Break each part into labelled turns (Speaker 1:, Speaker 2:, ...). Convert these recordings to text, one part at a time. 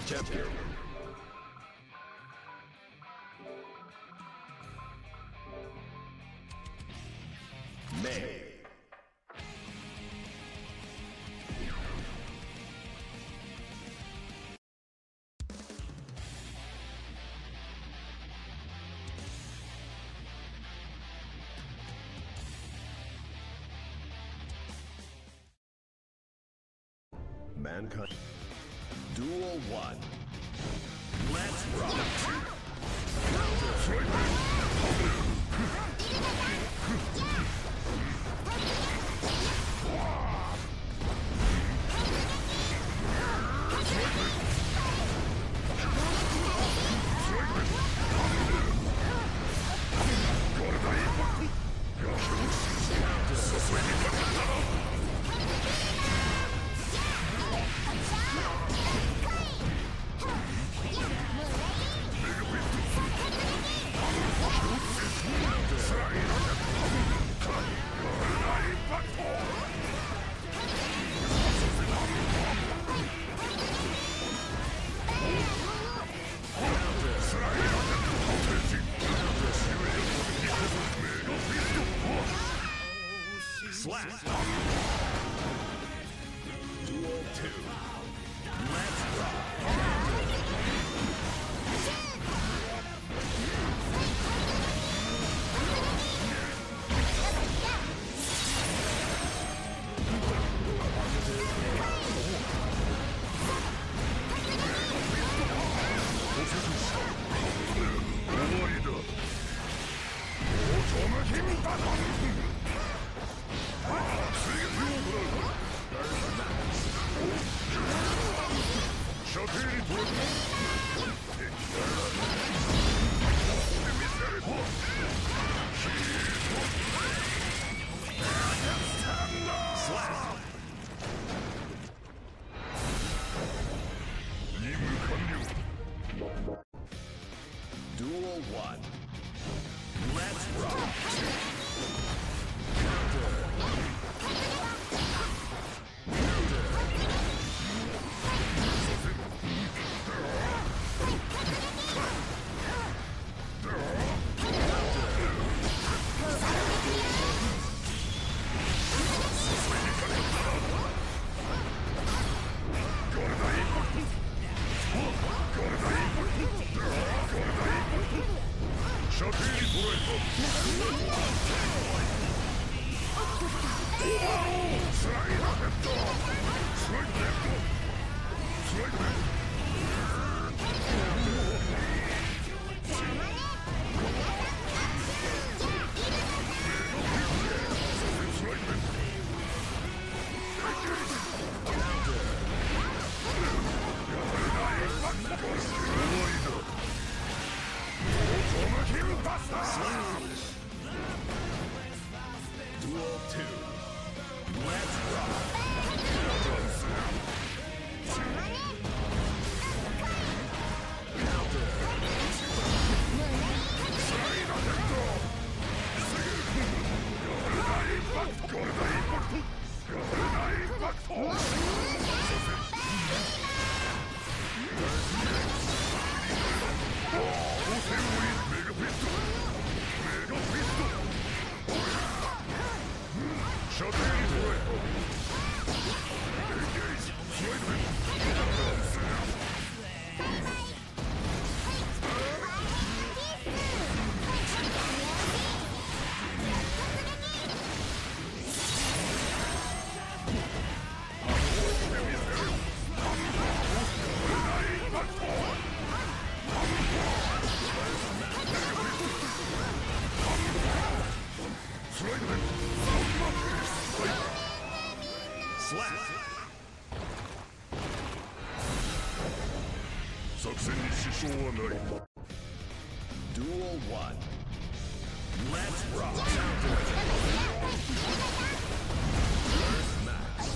Speaker 1: Chapter May. Mankind. Duel 1. Let's rock. Slap! Duel 2. Let's rock! Duel 1. Let's rock! Duel 2. Let's rock! Slap! 作戦に支障はない。Duel 1. Let's rock! First match.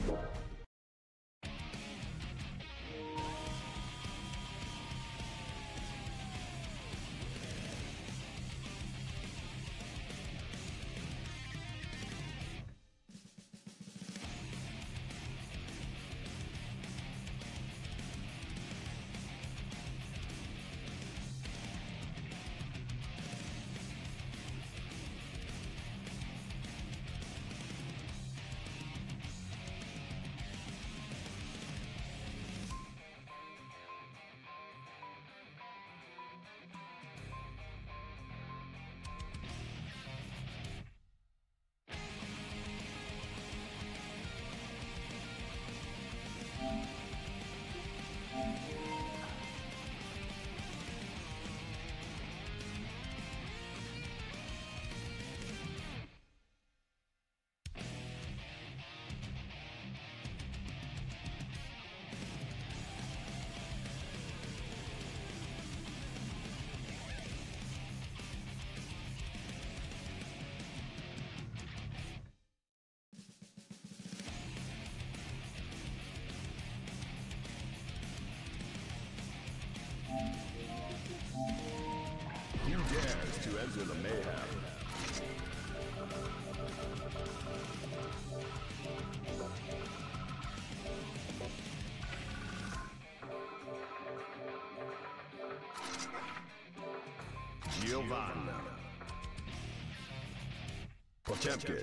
Speaker 1: Who dares to enter the mayhem? Giovanna. Potemkin.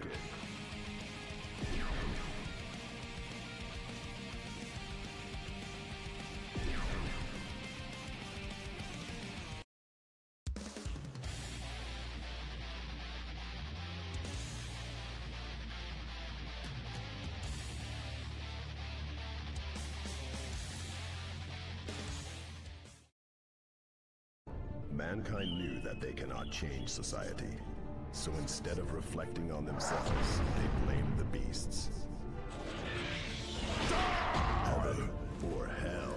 Speaker 1: Mankind knew that they cannot change society. So instead of reflecting on themselves, they blamed the beasts. Heaven or hell.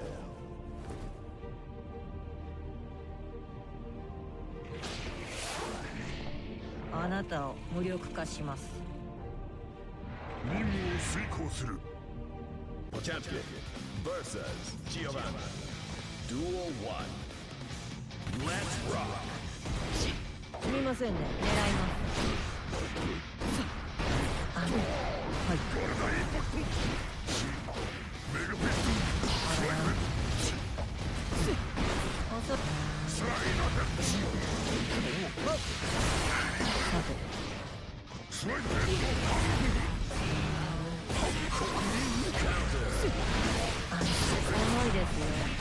Speaker 2: あなたを無力化します。
Speaker 1: 任務を遂行する。Potemkin vs Giovanna. Duel 1. Let's rock.
Speaker 2: すみませんね、狙います。はい。
Speaker 1: メガピストル。スライナー。スライナー。
Speaker 2: 重いですね。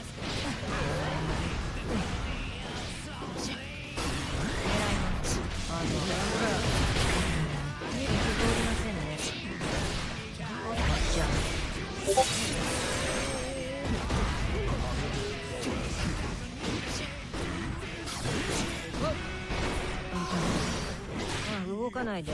Speaker 2: 動かないで。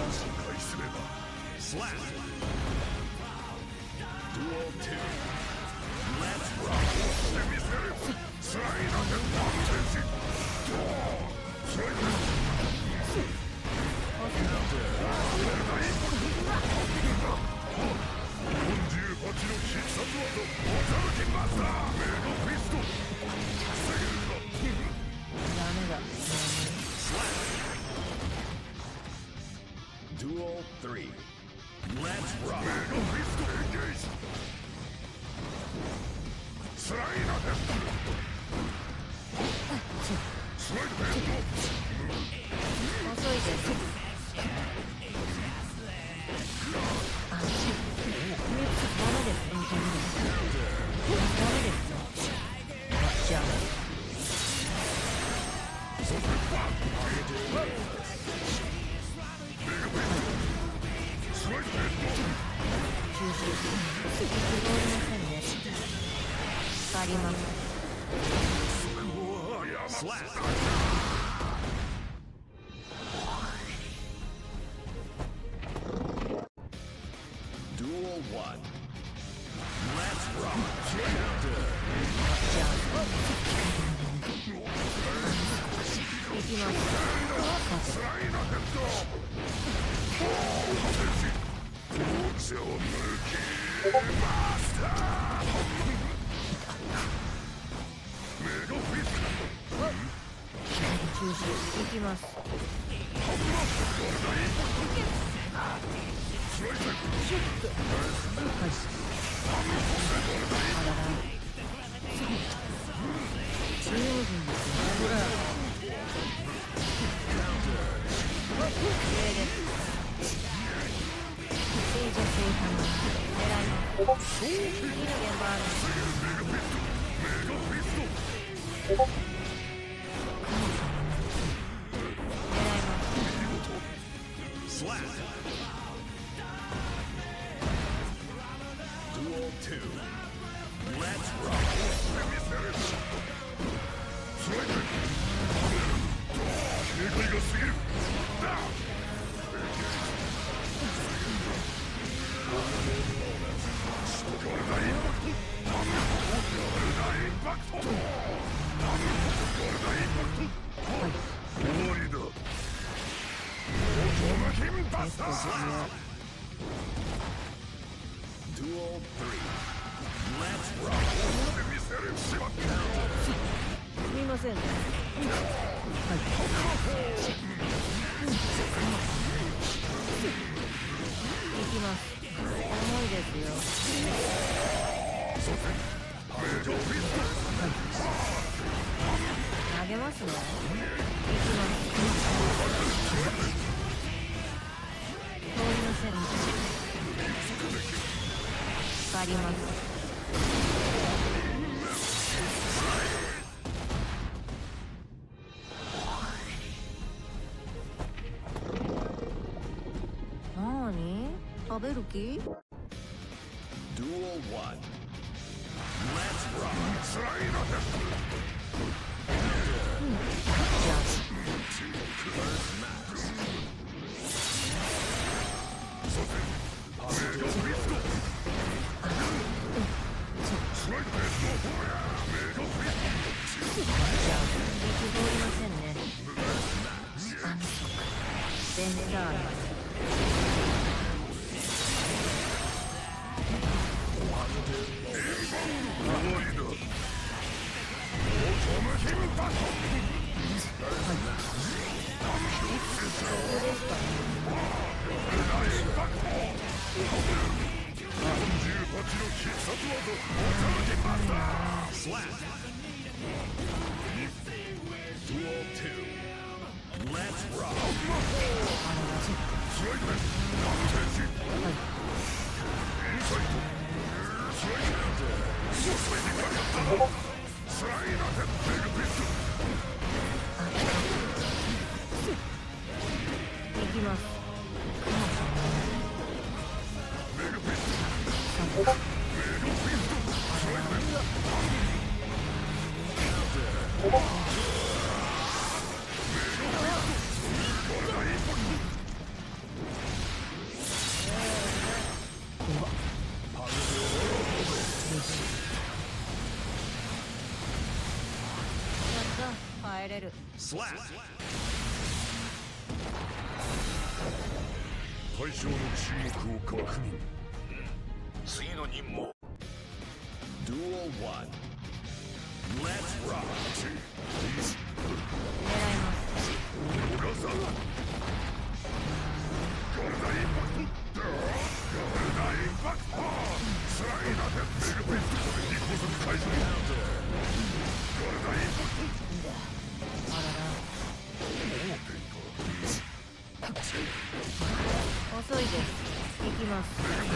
Speaker 1: Duel 3. Let's rock. Engage. Slide on them. Slide them.
Speaker 2: 遅いです。ダメです。ダメですよ。じゃあ。
Speaker 1: Duel 1. Let's rock. Counter.
Speaker 2: 吸収いきます。シュッとはい。あらら十分ですね。聖女聖玉狙います。次の現場ある。
Speaker 1: Duel 2. Let's rock. 警戒が過ぎる。Duel 3. Let's rock.
Speaker 2: すみませんね。行きます。重いですよ。投げますね。行きます。通りません。光ります。なに？食べる気？
Speaker 1: Duel 1. Let's rock.
Speaker 2: じゃあ。センター
Speaker 1: Duel 2. Let's rock.
Speaker 2: 行きます。帰れる。
Speaker 1: Slap. 対象の注目を確認。次の任務。Duel 1. Let's rock.
Speaker 2: 狙います。遅いです。行きます。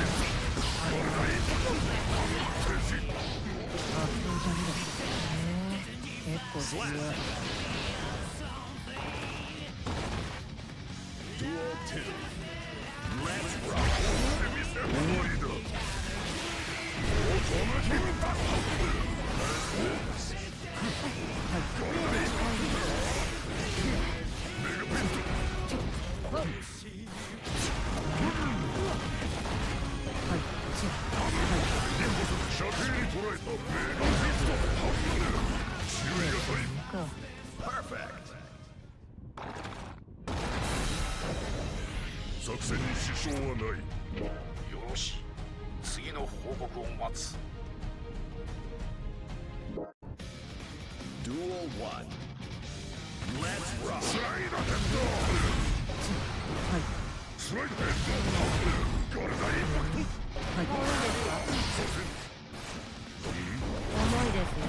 Speaker 2: 結構強い。
Speaker 1: Duel 2. Let's rock. 終わりだ。Perfect. 作戦に支障はない。よし、次の待つ。Duel 1 Let's rock! Slide at them down!
Speaker 2: はい
Speaker 1: Slide at them down! これだインパクト。
Speaker 2: はい。重いですよ。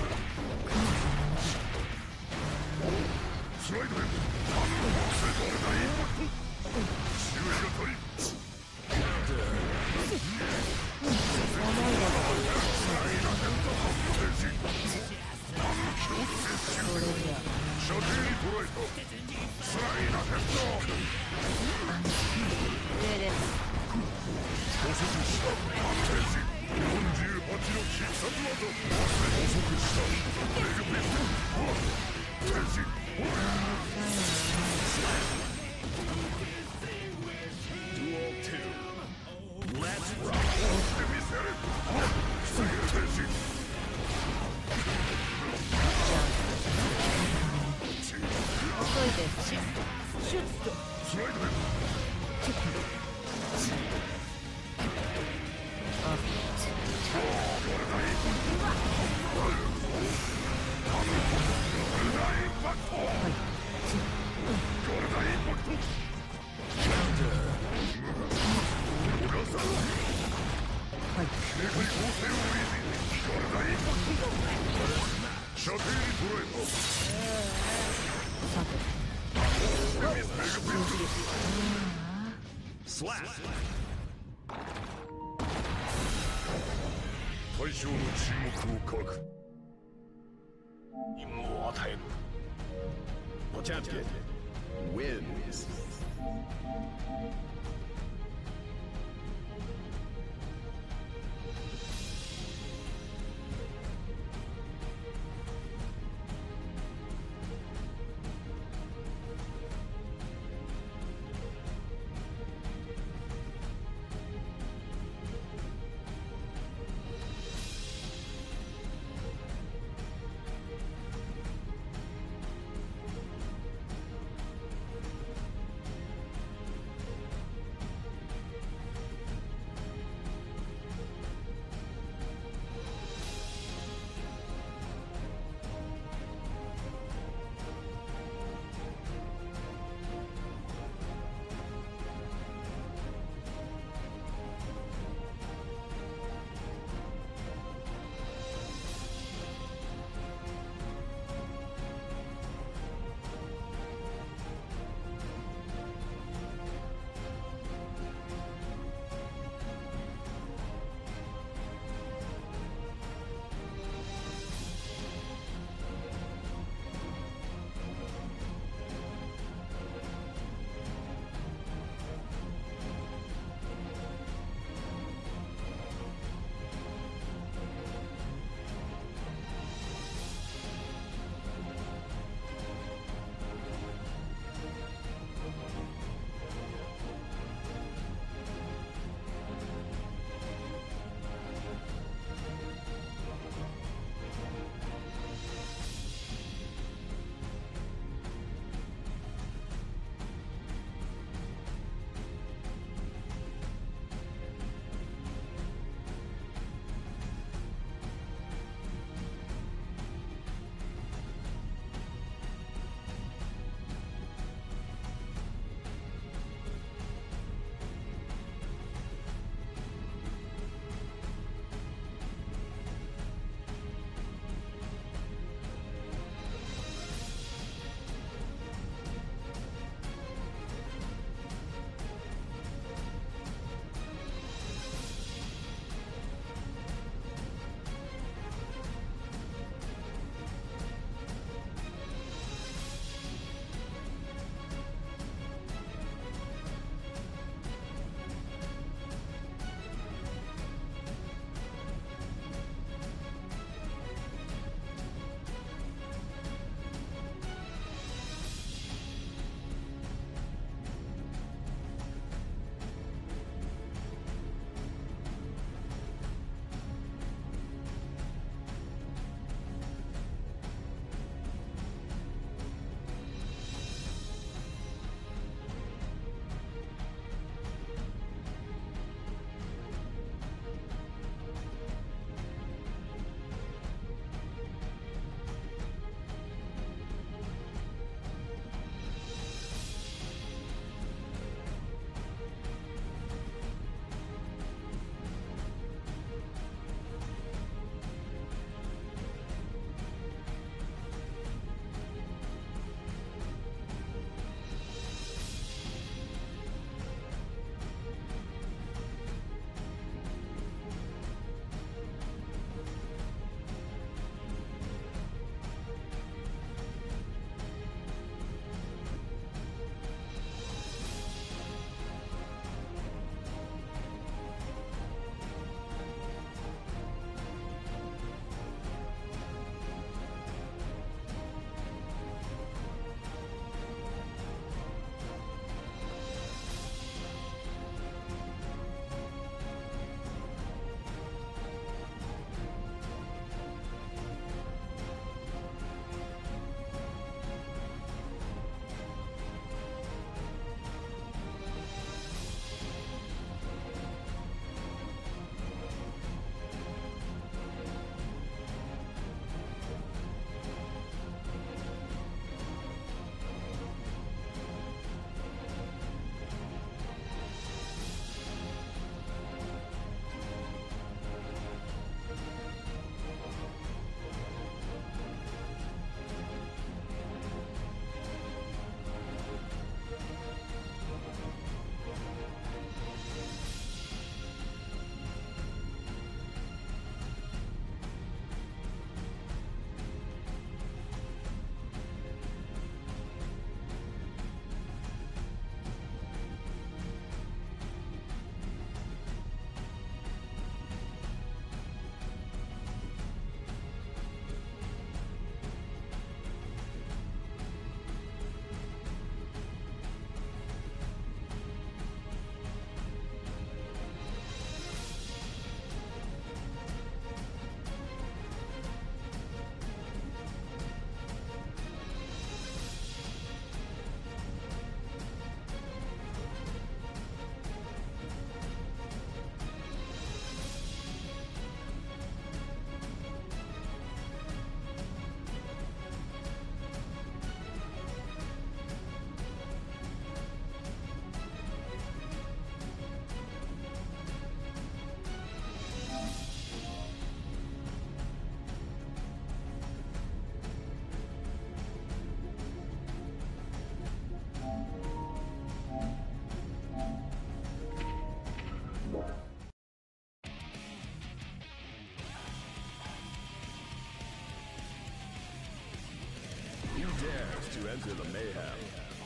Speaker 1: スライドへ。これだインパクト。周囲が取り。射程に捉えた。スライダーヘッド。捕捉した。48の必殺技。捕捉した。レグピスト。天使。Duel 2 Let's rock! 押してみせる。防げる天使。
Speaker 2: 遅いです。シュッと。
Speaker 1: スライドへ。射程に捉えた。スラッ対象の沈黙を書く。任務を与える。Champion wins. to enter the mayhem?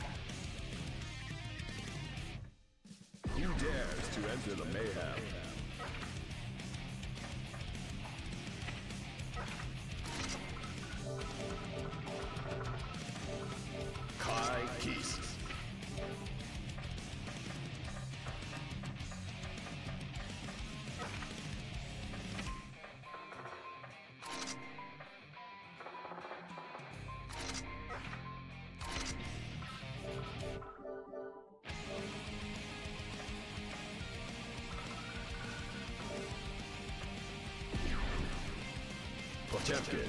Speaker 1: Who dares to enter the mayhem? Kai Keese. Potemkin.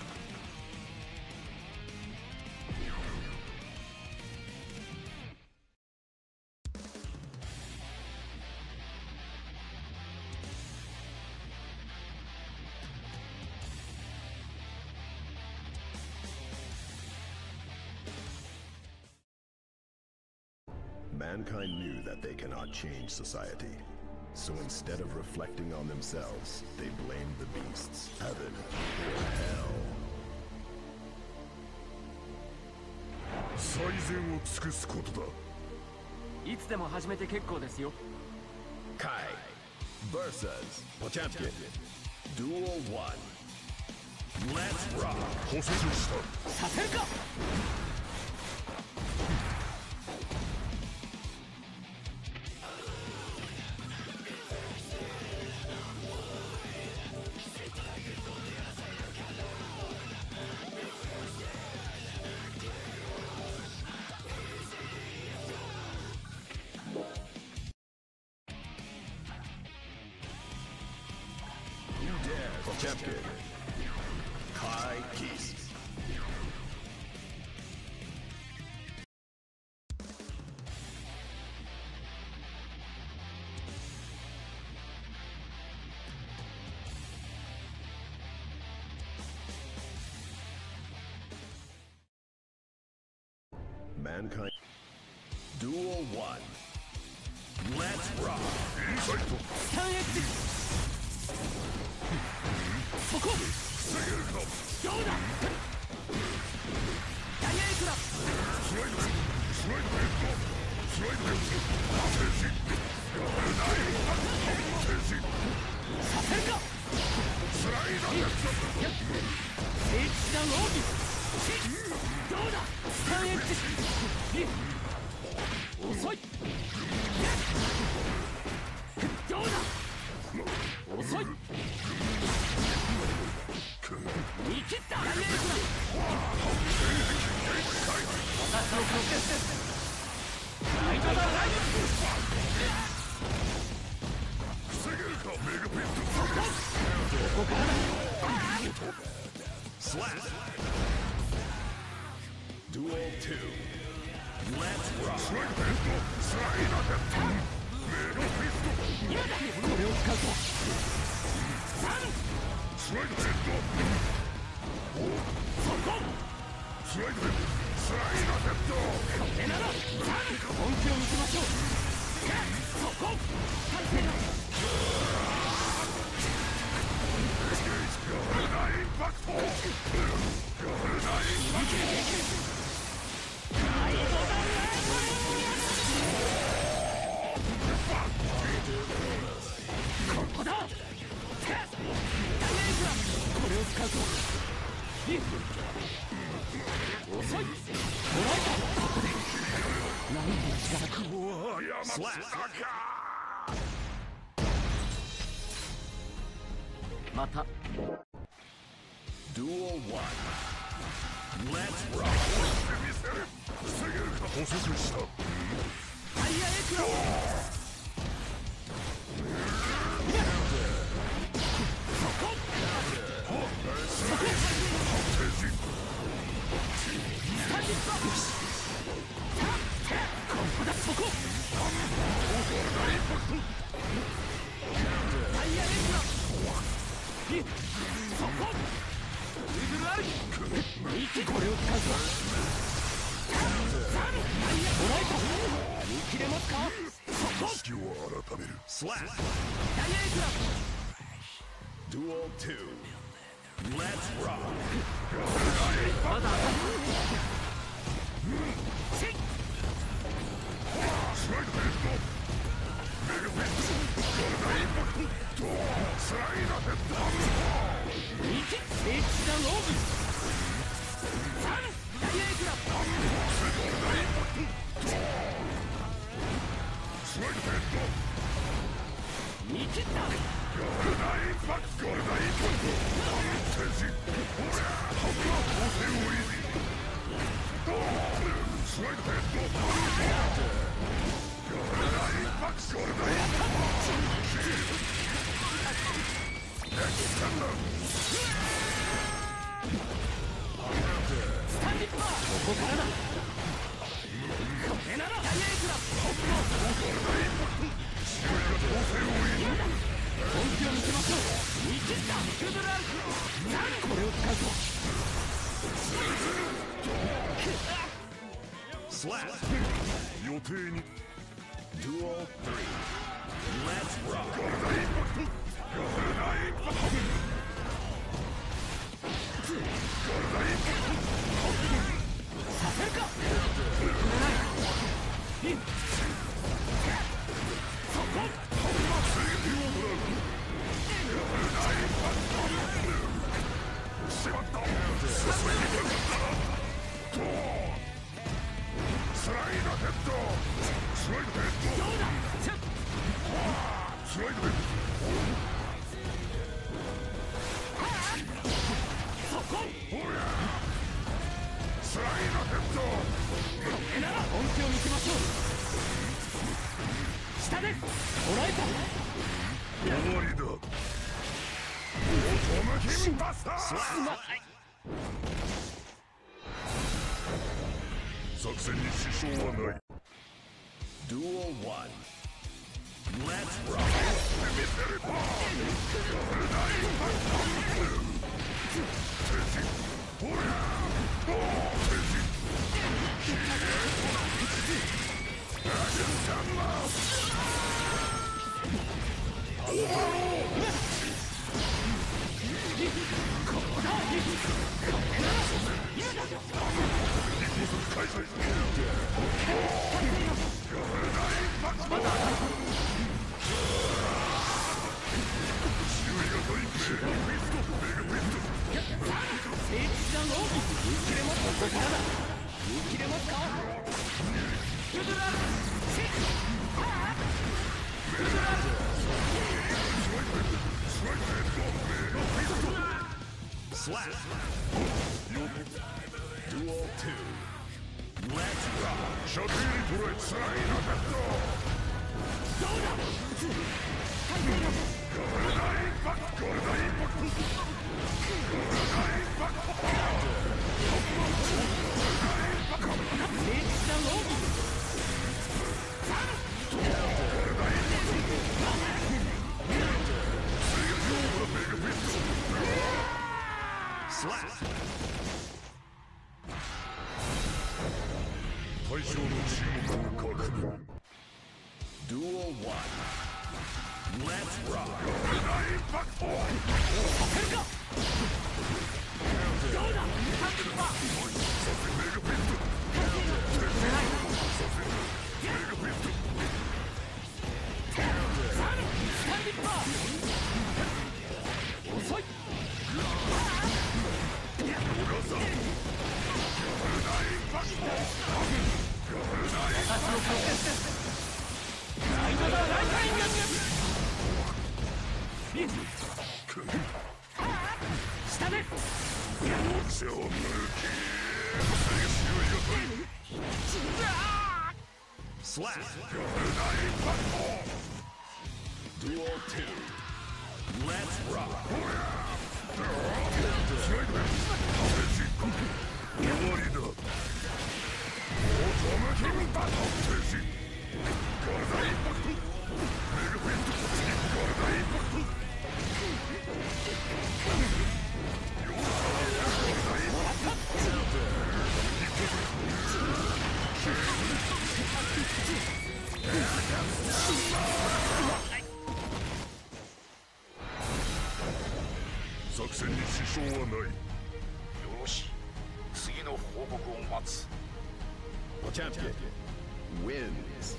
Speaker 1: Mankind knew that they cannot change society. So instead of reflecting on themselves, they blamed the beasts, heaven or hell.
Speaker 3: 最善を尽くすことだ。
Speaker 2: いつでも始めて結構ですよ。
Speaker 1: Kai versus Potemkin. Duel 1. Let's rock.
Speaker 3: 捕捉した。
Speaker 2: させるか。
Speaker 1: Potemkin. Kai Keese. Mankind. Duel 1. Let's rock.
Speaker 2: そこ
Speaker 3: 防げるか。
Speaker 2: どうだ。ダイヤエクラ
Speaker 3: スライドヘッド。スライドヘッド。スライドヘッド。静止。静止。
Speaker 2: させるか。
Speaker 3: スライドヘッド。
Speaker 2: 聖地だローギ。どうだ。スタンエッジ。遅い。どうだ。遅い。見切ったダイヤエクラ。私の強決です。ライトだライト。
Speaker 3: 防げるか。メガピット。
Speaker 2: ここからだ。
Speaker 1: Slap. Duel 2. Let's rock.
Speaker 3: スライドヘッド。スライドヘッド。メガピット。
Speaker 2: 今だ。これを使うと。
Speaker 3: スライドヘッド。
Speaker 2: そこ。
Speaker 3: スライドヘッド。スライドヘッド。
Speaker 2: これなら。本気を見せましょう。そこ。勝手だ。
Speaker 3: ガルナインパクト。ガルナインパクト。
Speaker 2: ここだ。これを使うと遅い。お前か。ここで何の力か。また
Speaker 1: Duel 1. Let's rock.
Speaker 3: 防げるか。捕捉した。
Speaker 2: タイヤエクラ。そこ。これを使うぞ。もらえた。見切れますか。そこ。
Speaker 3: 式を改める。
Speaker 1: Slap.
Speaker 2: ダイヤエクラ。
Speaker 1: Duel 2. Let's rock.
Speaker 2: まだ
Speaker 3: スライドヘッドメガフィストゴールドインパクトスライドヘッド
Speaker 2: いけ聖地だローブサンダイヤエクラ
Speaker 3: ゴールドインパクトスライドヘッド
Speaker 2: いけた
Speaker 3: ゴールドインパクトゴールドインパクト天使ほらハブラ当選を維持スライドヘッドゴールドインパクトゴールドインパクトエクステンド
Speaker 2: スタンディッパーここからだこれならダイヤエクラ
Speaker 3: ゴールドインパクト強いが当選を維持
Speaker 2: 本気を見せましょういけたスクドラウザンこれを使うと
Speaker 1: Slap. 予定に Duel 3 Let's rock.
Speaker 3: ゴールドインパクトゴールドインパクトゴールドインパクト
Speaker 2: させるかいいそこ
Speaker 3: しまったスライドヘッドスライドヘッド
Speaker 2: どうだチェッ
Speaker 3: スライドヘッ
Speaker 2: そこ
Speaker 3: ドおやスライドヘッド
Speaker 2: これなら本気を見せましょう下で捉えた
Speaker 3: 終わりだオートマキンバスター作戦に支障はない
Speaker 1: Duel 1 Let's rock.
Speaker 3: 見せるパーゴールドインパクト天使ほら天使アジャンマ開催
Speaker 1: Slap. Duel 2 Let's rock.
Speaker 3: 射程に捉えスライドヘッドゴールドインパクトゴールドインパクトゴールドインパクト
Speaker 1: Slap.
Speaker 3: 対象の注目を確認
Speaker 1: Duel 1 Let's rock.
Speaker 3: ゴールドインパクト
Speaker 2: どうだ遅い下で
Speaker 3: 背を抜き
Speaker 1: Slap. Duel 2 Let's rock.
Speaker 3: 終わりだオートマキンバトル停止ゴールドインパクトメガフィストゴールドインパクトゴールドインパクト作戦に支障はない
Speaker 1: よし、次の報告を待つ。 champion wins.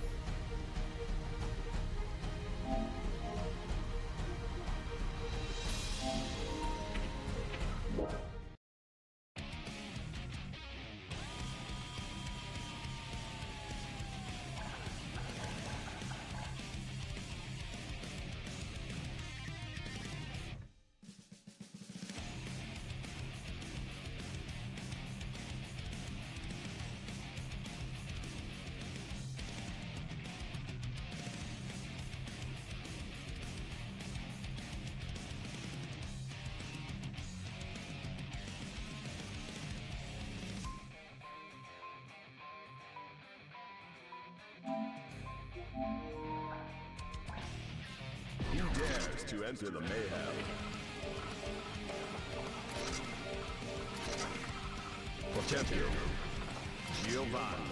Speaker 1: He dares to enter the mayhem. For champion, Giovanna.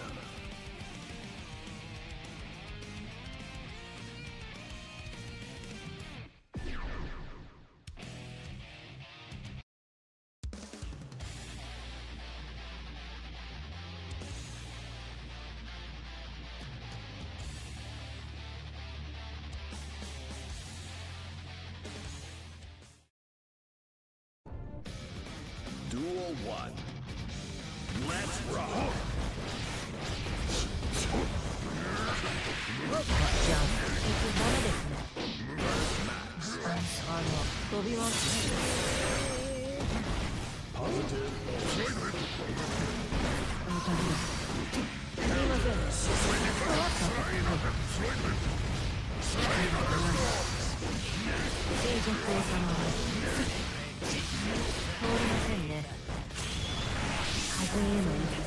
Speaker 1: Duel 1. Let's rock!
Speaker 2: じゃあ、結局ダメですね。飛びますね。
Speaker 1: Positive.
Speaker 2: すみません。静寂をさま通りませんね。風への息。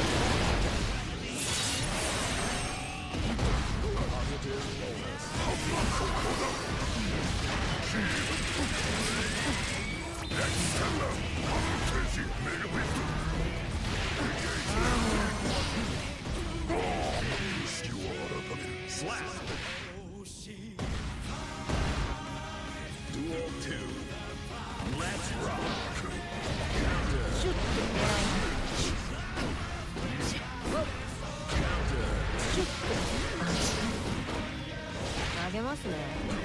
Speaker 1: Slap! Duel 2. Let's rock!
Speaker 2: シュッとシュッと投げますね。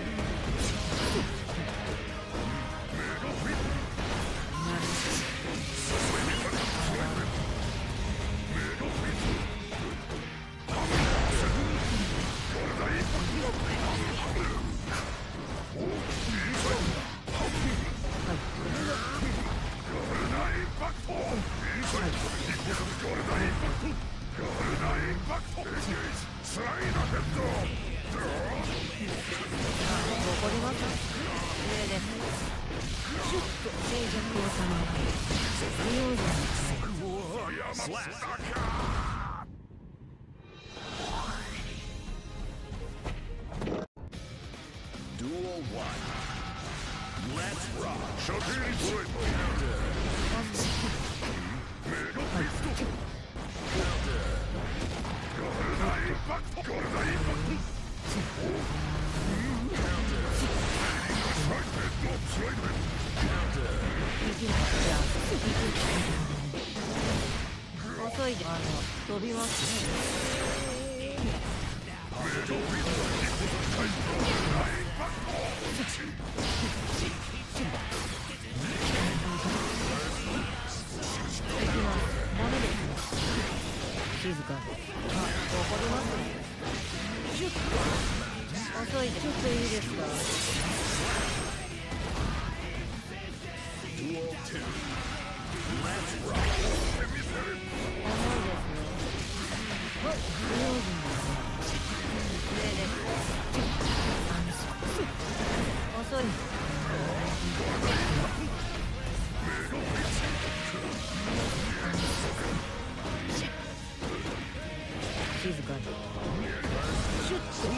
Speaker 2: 残りますね。上です。シュッと静寂をさまようじゃない。
Speaker 1: Slap! Duel 1. Let's rock!
Speaker 2: Counter. 遅いで飛びますね。ダメですね。静かに。怒りますね。シュッと遅いでちょっといいですか。
Speaker 1: Duel 2. Let's rock!
Speaker 2: 重いですね。不用心ですね。上です。遅い。静かに。シュッと。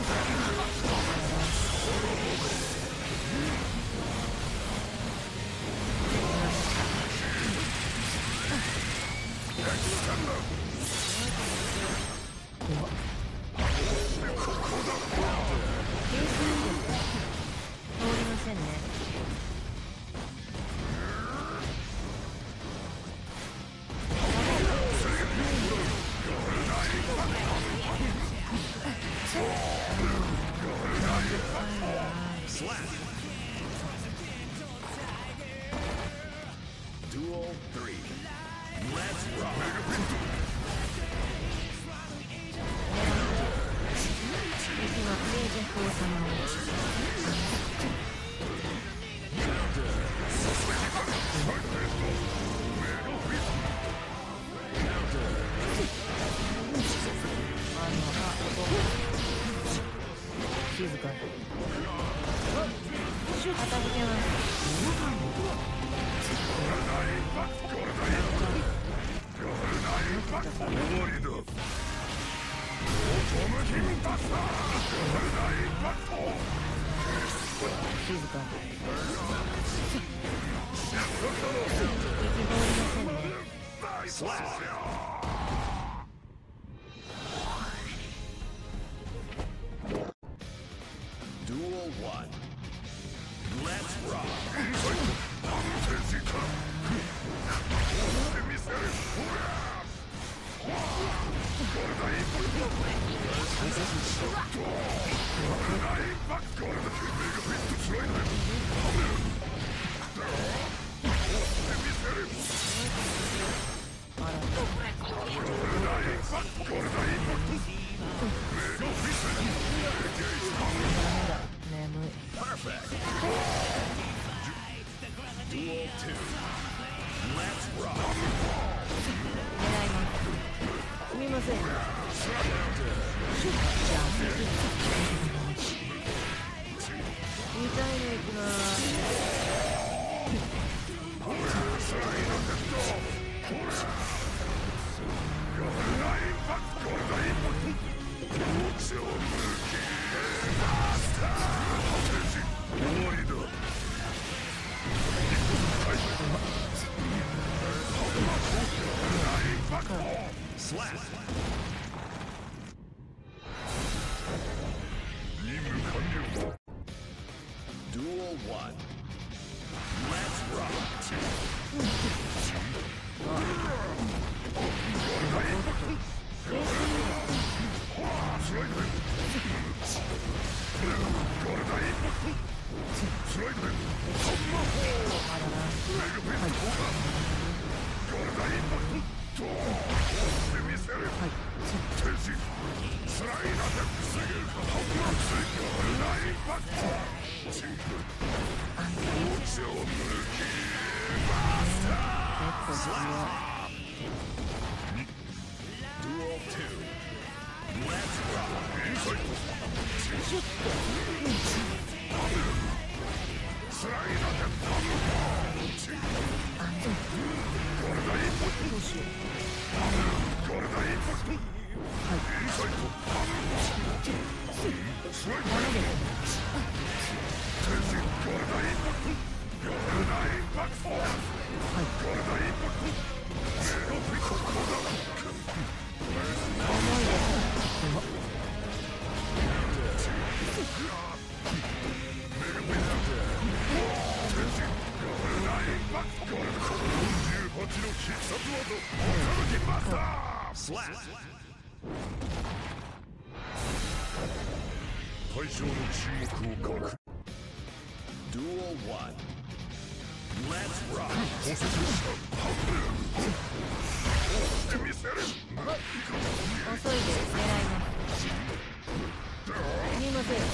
Speaker 2: 通りませんね。 静かに片付けます静かに憤りませんね。
Speaker 1: Duel 1. Let's rock. Perfect. Duel 2. Let's rock.
Speaker 2: 狙いますすみません2回目いき
Speaker 1: Slap. Duel 1. Let's rock. Duel 2. Let's rock. Slap.
Speaker 3: 対象の注目を書く
Speaker 1: Duel 1. Let's rock.
Speaker 3: 補足したしてみせる
Speaker 2: 遅いです狙いますすみません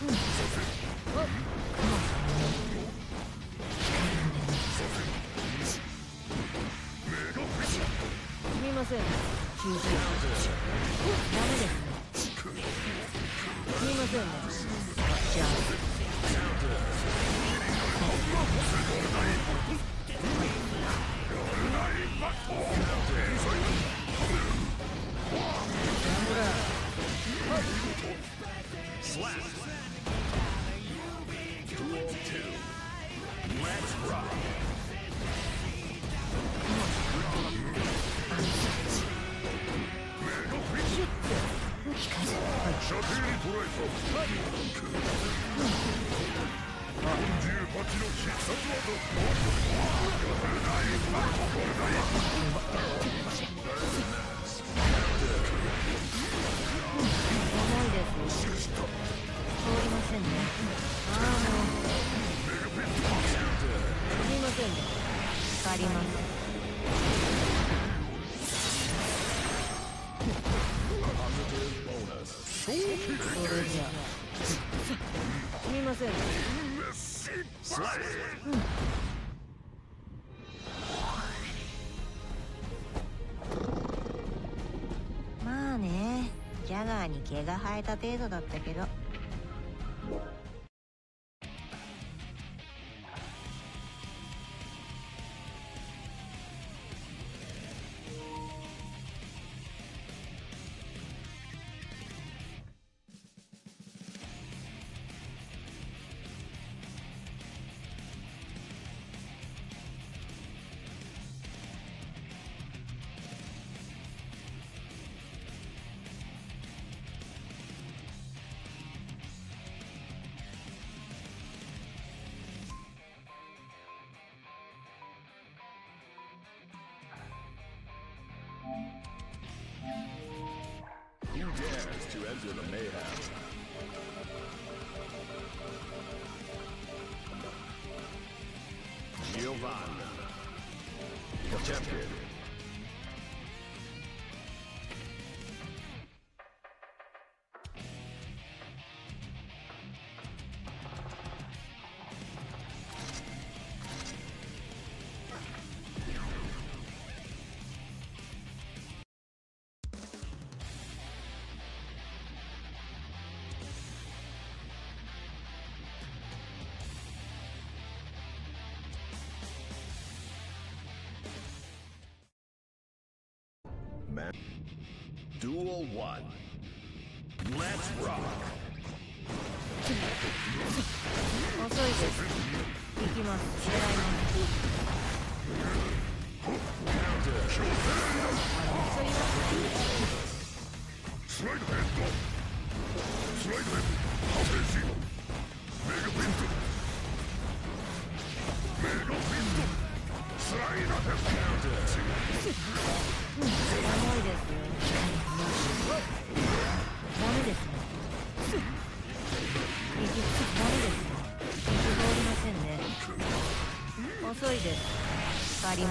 Speaker 2: すみません休憩ダメですねすみませんねじゃあ
Speaker 1: Slap. Duel 2. Let's rock.
Speaker 3: 射程に捉えた48の必殺技
Speaker 2: 重いです通りませんねああもうすみませんね借りますせんね。まあね、ジャガーに毛が生えた程度だったけど。
Speaker 1: Who dares to enter the mayhem? Giovanni, the champion. Man. Duel 1. Let's rock.
Speaker 2: 遅いです。行きます。狙います。そういうわけで
Speaker 3: スライドヘッドスライドヘッドハフェンシーメガピントメガピントスライドヘッド
Speaker 2: 重いですよ。ダメですね。ダメですね。通りませんね。遅いです。借ります。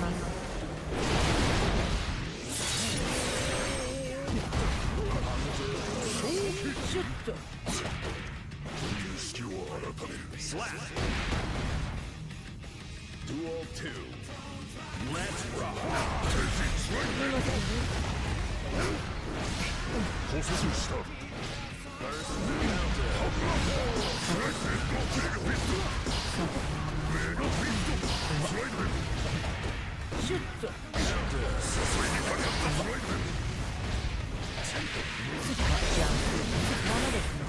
Speaker 2: シュッと。
Speaker 3: 意識を改める
Speaker 1: Slap. Duel 2. Let's rock.
Speaker 3: 捕捉した
Speaker 1: First counter.
Speaker 3: スライドヘッドメガピントメガピントスライドヘッド
Speaker 2: シュッと。
Speaker 3: 誘いにかかったスライドヘッド
Speaker 2: ダメですね。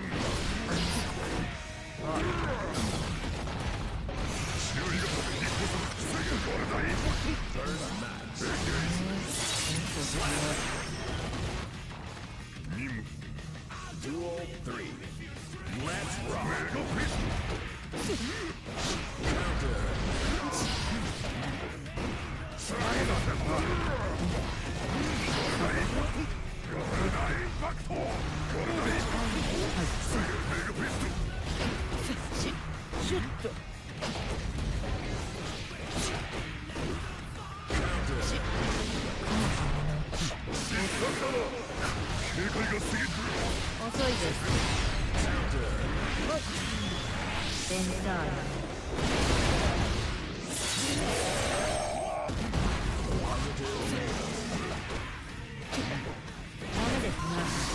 Speaker 3: 強いが一歩防げられない
Speaker 1: First match.
Speaker 3: 任務
Speaker 1: Duel 3. Let's rock.
Speaker 3: メガピント
Speaker 1: Counter.
Speaker 3: スライドヘッドゴールダインパクトゴールダインパクトメガピント
Speaker 2: シュッと。
Speaker 3: 警戒が過ぎる
Speaker 2: 遅いです。センターダメですな。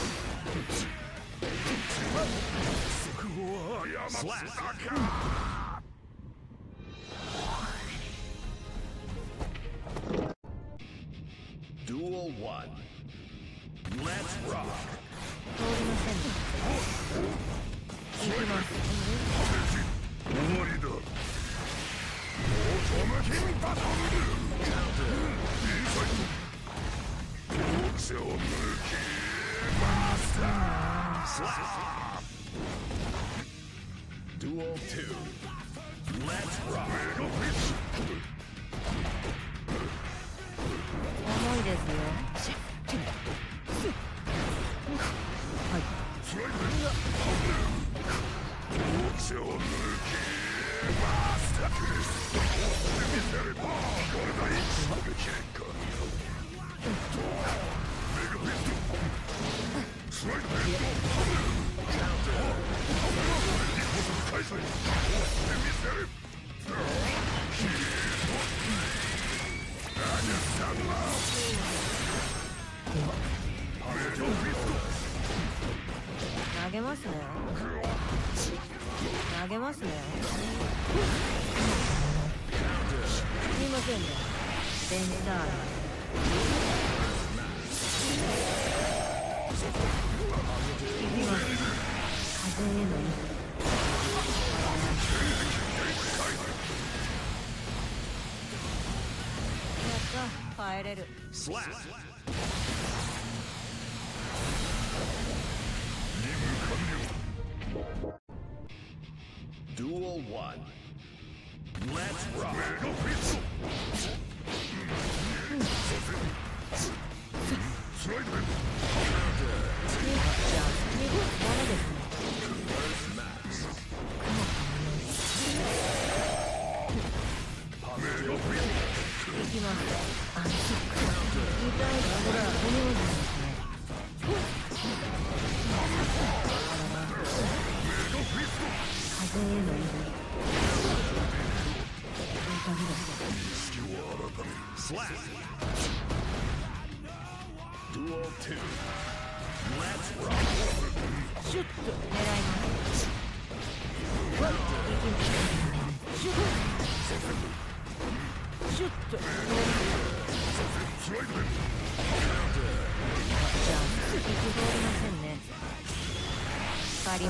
Speaker 3: 速報は誤ったか
Speaker 1: Duel 1. Let's rock.
Speaker 2: 通りませんね。行きます。
Speaker 3: 終わりだオートマキンバトルインサイド当社を抜きマスター
Speaker 1: Duel 2. Let's rock.
Speaker 3: メガピッ
Speaker 2: 重いですよ。はい。
Speaker 3: スライド当社を抜きマスター見せればこれだい食べきれんかメガピッスライドヘッドカウンター
Speaker 2: ますね。投げますね。すみませんね。ベンターラ。行きます。風への糸。やった、帰れる。
Speaker 1: Duel 1. Let's rock.
Speaker 3: スライドで
Speaker 1: Duel 2. Let's rock.
Speaker 2: シュッと狙います。シュッシュッと
Speaker 3: スライドで
Speaker 2: じゃあ行き通りませんね。借ります。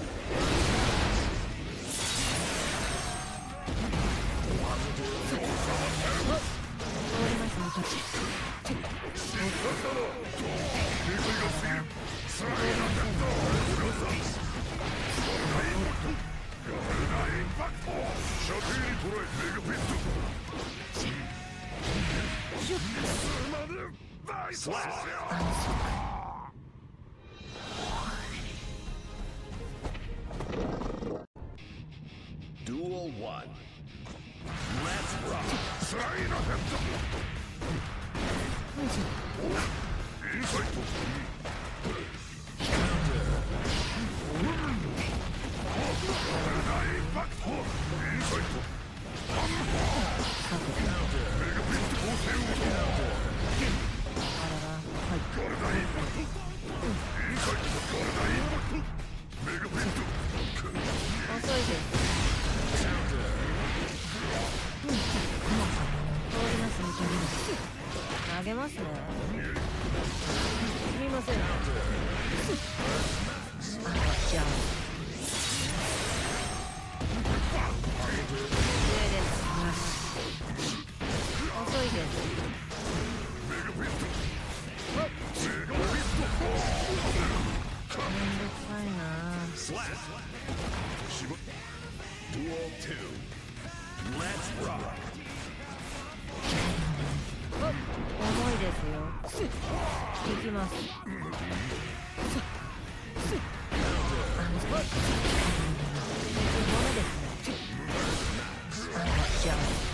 Speaker 2: 通りますね。
Speaker 1: Duel 1. Let's rock.
Speaker 3: スライドヘッドインサイト
Speaker 2: 投げますね。すみません。じゃあ上です。遅いです。めんどくさいな。
Speaker 1: Duel 2. Let's rock.
Speaker 2: 重いですよ。行きます。じゃあ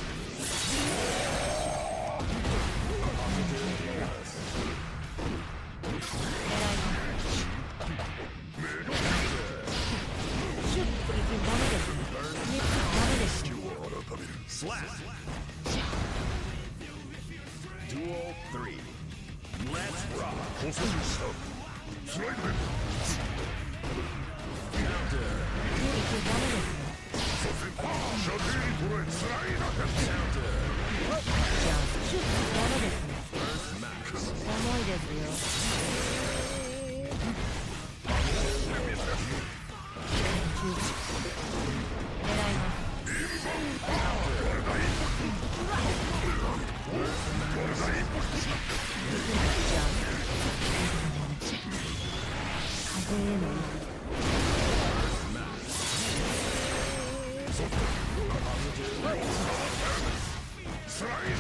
Speaker 2: シュッと行きダメです。ダメです。
Speaker 1: Duel 3. Let's rock.
Speaker 3: 補正したスライドで射程に捉えスライドヘッ
Speaker 2: じゃあシュッとダメですね。重いですよ。狙います。じゃあ風への
Speaker 3: スライドヘッ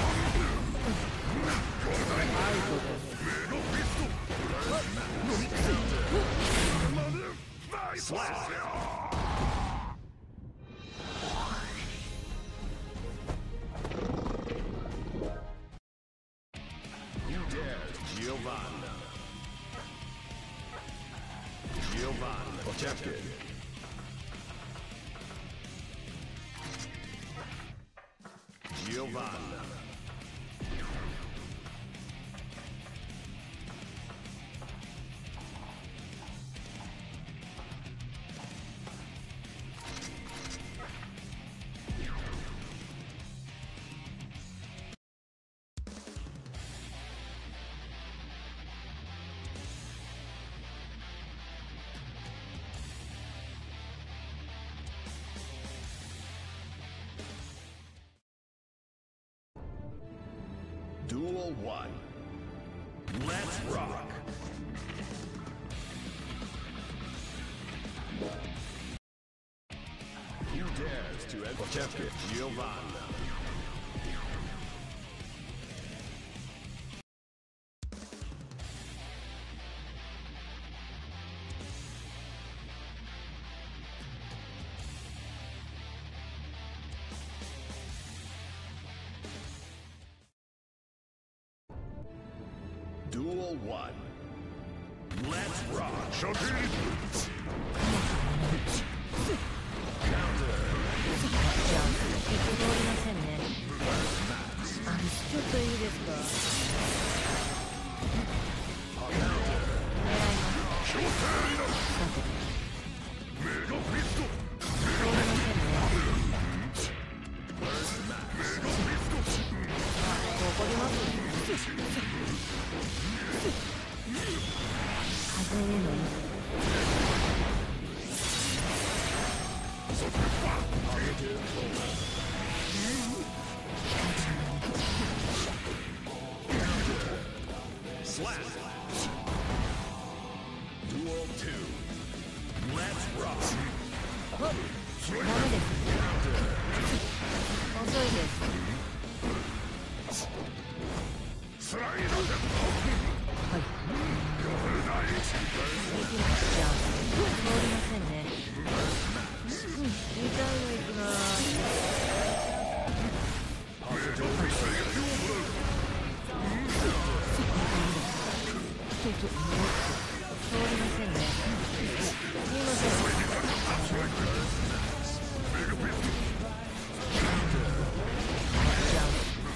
Speaker 1: Giovanna protected. Giovanna. Duel 1. Let's rock! Who dares to enter Giovanna? Duel 1. Let's rock! Counter!
Speaker 2: 行き通りませんね。ちょっといいですか。狙います。さて、通りませんね。怒りますね。風への意味。
Speaker 1: Slap! Duel 2. Let's rock!
Speaker 2: ダメです。遅いです。
Speaker 3: スライドで
Speaker 2: はい。じゃあ、通りませんね。痛いのいきます。通りませんね。すみません。じゃあ。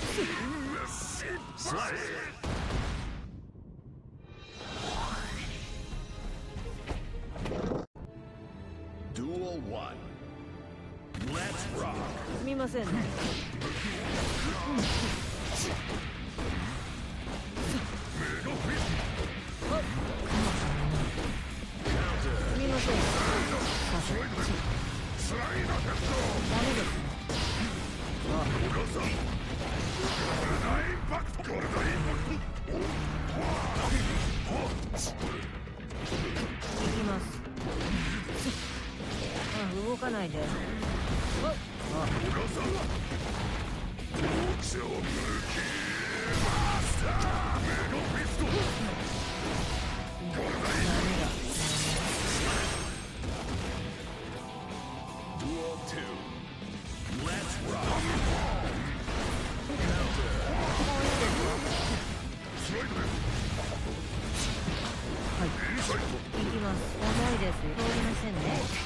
Speaker 1: Duel 1. Let's rock!
Speaker 2: すみませんね。すみません。
Speaker 3: スライドヘッ
Speaker 2: ダメですね。
Speaker 3: ドインパクトゴールドインパク
Speaker 2: 行きます。動かないで。
Speaker 3: 背を向きマスターメガフィストゴールドインパクト
Speaker 1: Duel 2. Let's rock!
Speaker 2: はい。行きます。重いです。通りませんね。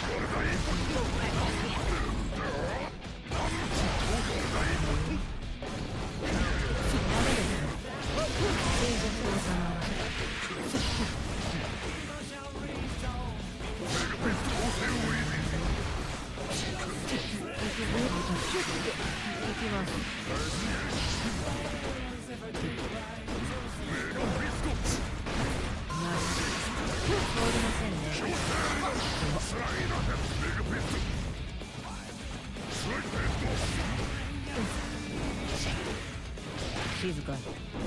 Speaker 2: 静かに。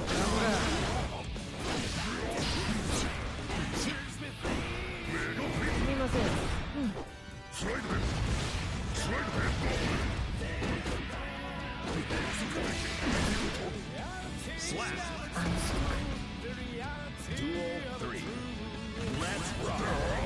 Speaker 2: すみません。
Speaker 1: Slap! Duel 3. Let's rock!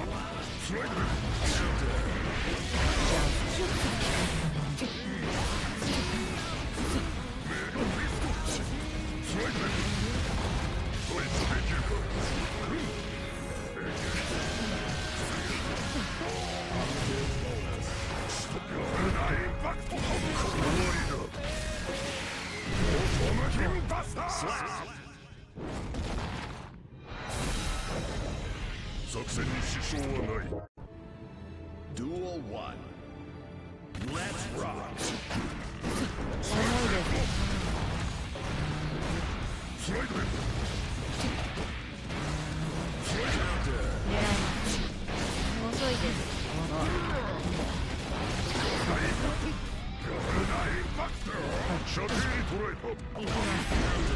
Speaker 1: Slap!
Speaker 3: 作戦に支障はない。
Speaker 1: Duel 1. Let's rock!
Speaker 2: 重いです。
Speaker 3: スライドで
Speaker 2: 狙います。遅いです。
Speaker 3: 射程に捉えた。
Speaker 2: 行きます。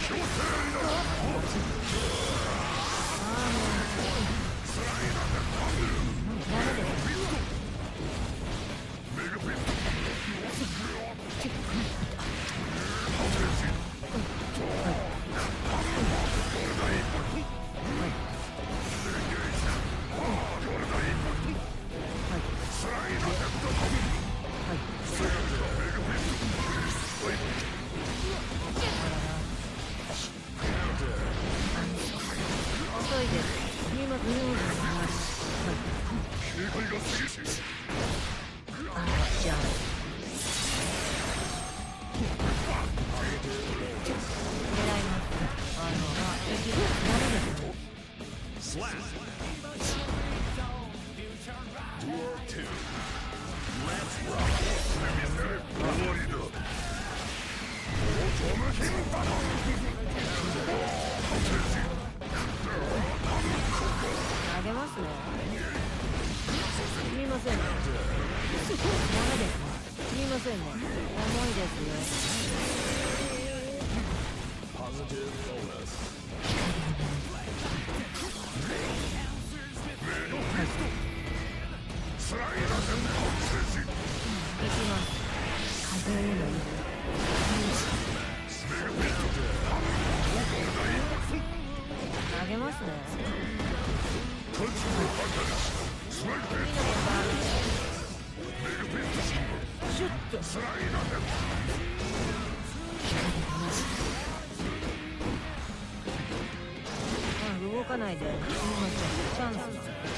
Speaker 2: 動かないで。チャンス。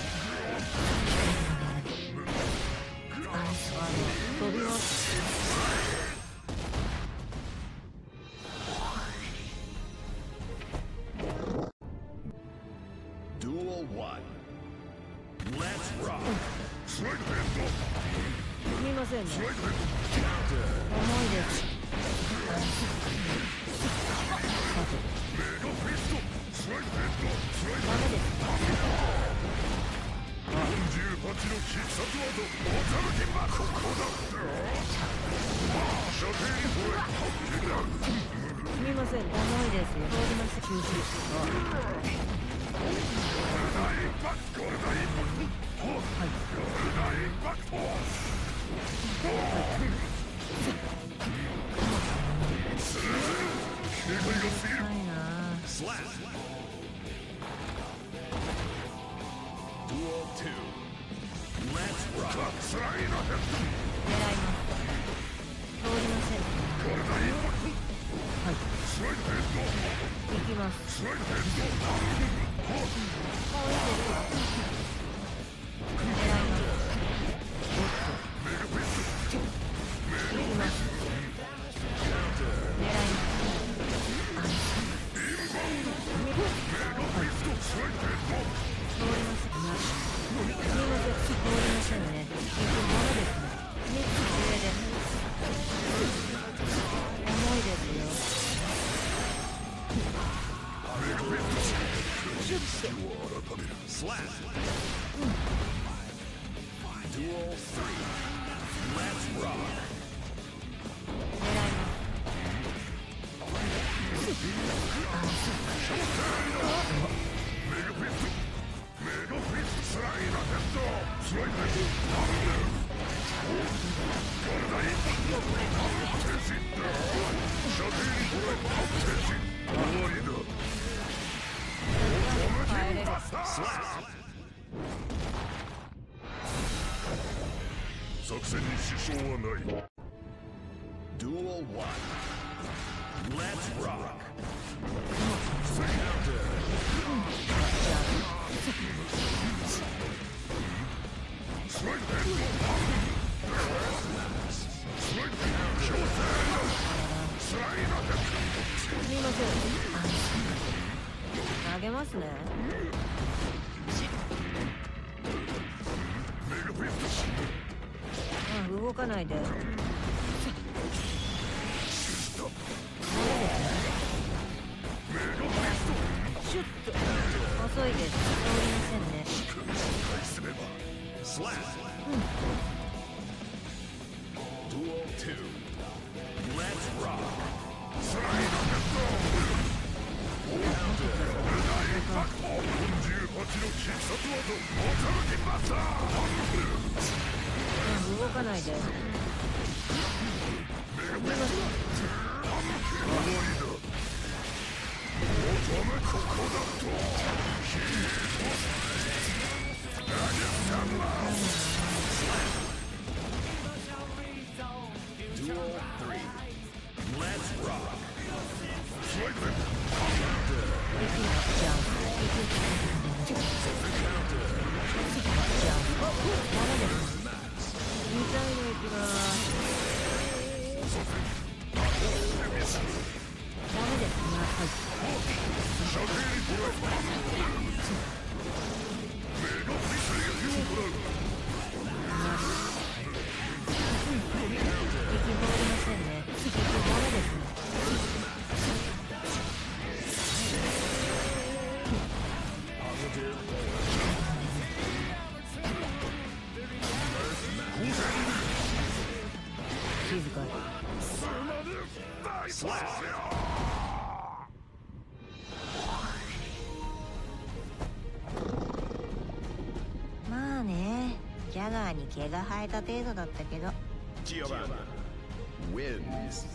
Speaker 2: 飛びます。
Speaker 1: Duel 1. Let's rock.
Speaker 2: すみませんね。重いです。ダメです。
Speaker 3: 48の必殺技おたぬきはここだ。射程に超え
Speaker 2: すみません、重いですよ。通ります。中止。
Speaker 3: ゴルダインパクト。ゴルダインパクト。警戒が過ぎる。
Speaker 1: Duel 2. Let's rock.
Speaker 3: つらいな。
Speaker 2: 狙います。通りません。
Speaker 3: ゴルダインパクト。
Speaker 2: はい。
Speaker 3: スライドヘッド。
Speaker 2: 行きます。
Speaker 3: スライドヘッド。
Speaker 2: 狙います。
Speaker 3: メガピスト。
Speaker 2: 行きます。狙います。
Speaker 3: インバウンド。メガピスト。スライドヘッド。
Speaker 2: 通ります。すみません。通りませんね。行くものですね。3つ上です。重いですよ。
Speaker 3: メガピスト。
Speaker 2: シュッて。
Speaker 1: Slap. Duel 3. Let's rock.
Speaker 2: 狙います。
Speaker 3: メガピスト。メガピスト。スライドヘッド。スライドヘッド。ゴルダインパクト。停止。射程に超え停止。終わりだ。作戦に支障はない。
Speaker 1: Duel 1. Let's rock.
Speaker 3: スライドヘッド。スライドヘッド。スライドヘッド。
Speaker 2: すみません。投げますね。
Speaker 3: メガピスト。
Speaker 2: 動かないで。ダメです
Speaker 3: メガピスト。
Speaker 2: シュッと。遅いです。通りませんね。
Speaker 3: 返せれば。
Speaker 1: Slap. Duel 2. Let's rock.
Speaker 3: スライドヘッド。
Speaker 2: 動かないで。静かに。まあね、ジャガーに毛が生えた程度だったけど。
Speaker 1: Giovanna wins.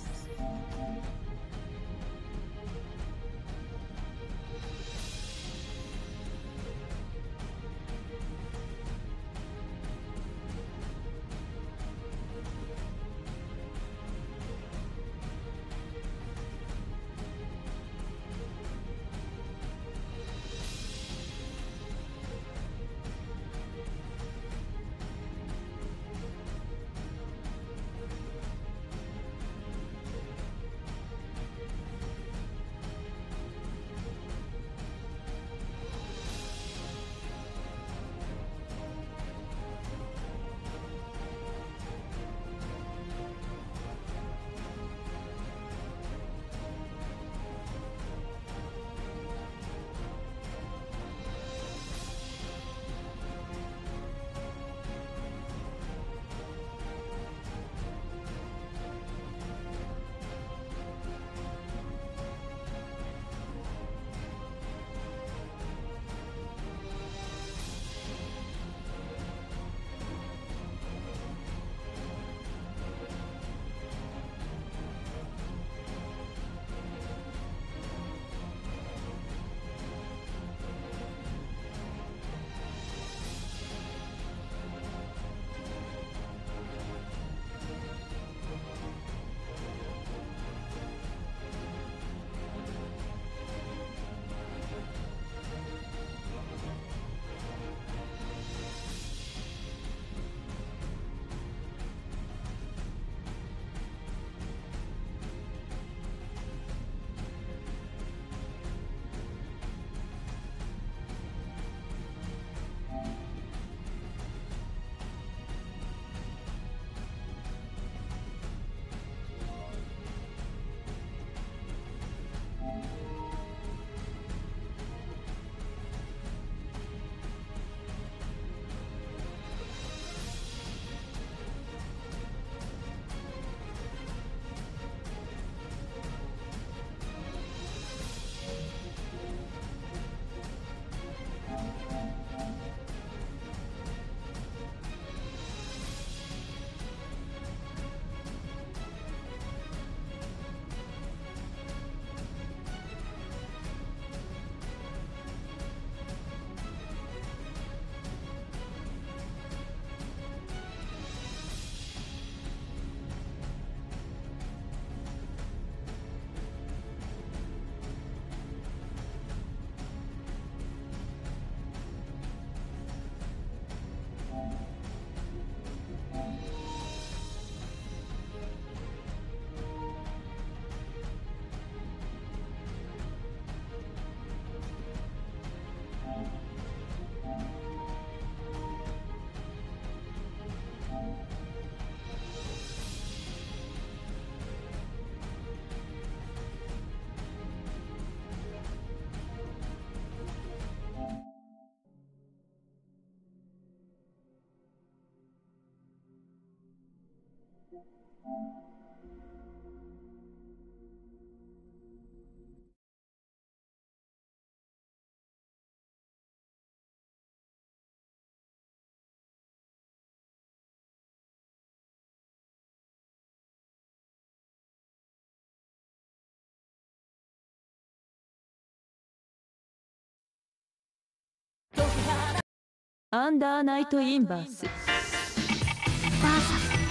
Speaker 2: アンダーナイトインバース
Speaker 4: バーサス。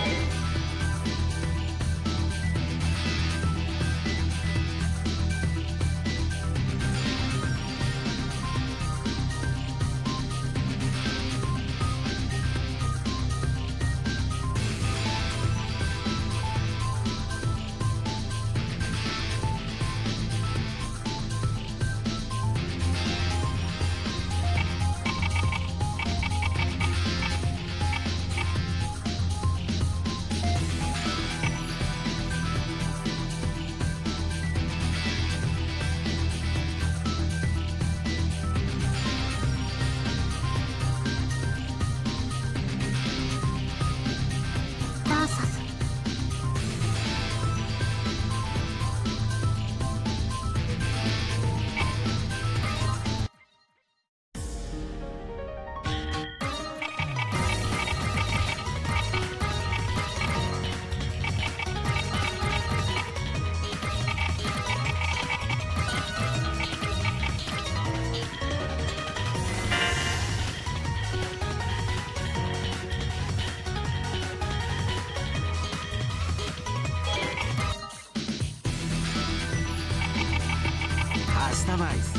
Speaker 5: カスタマイズ。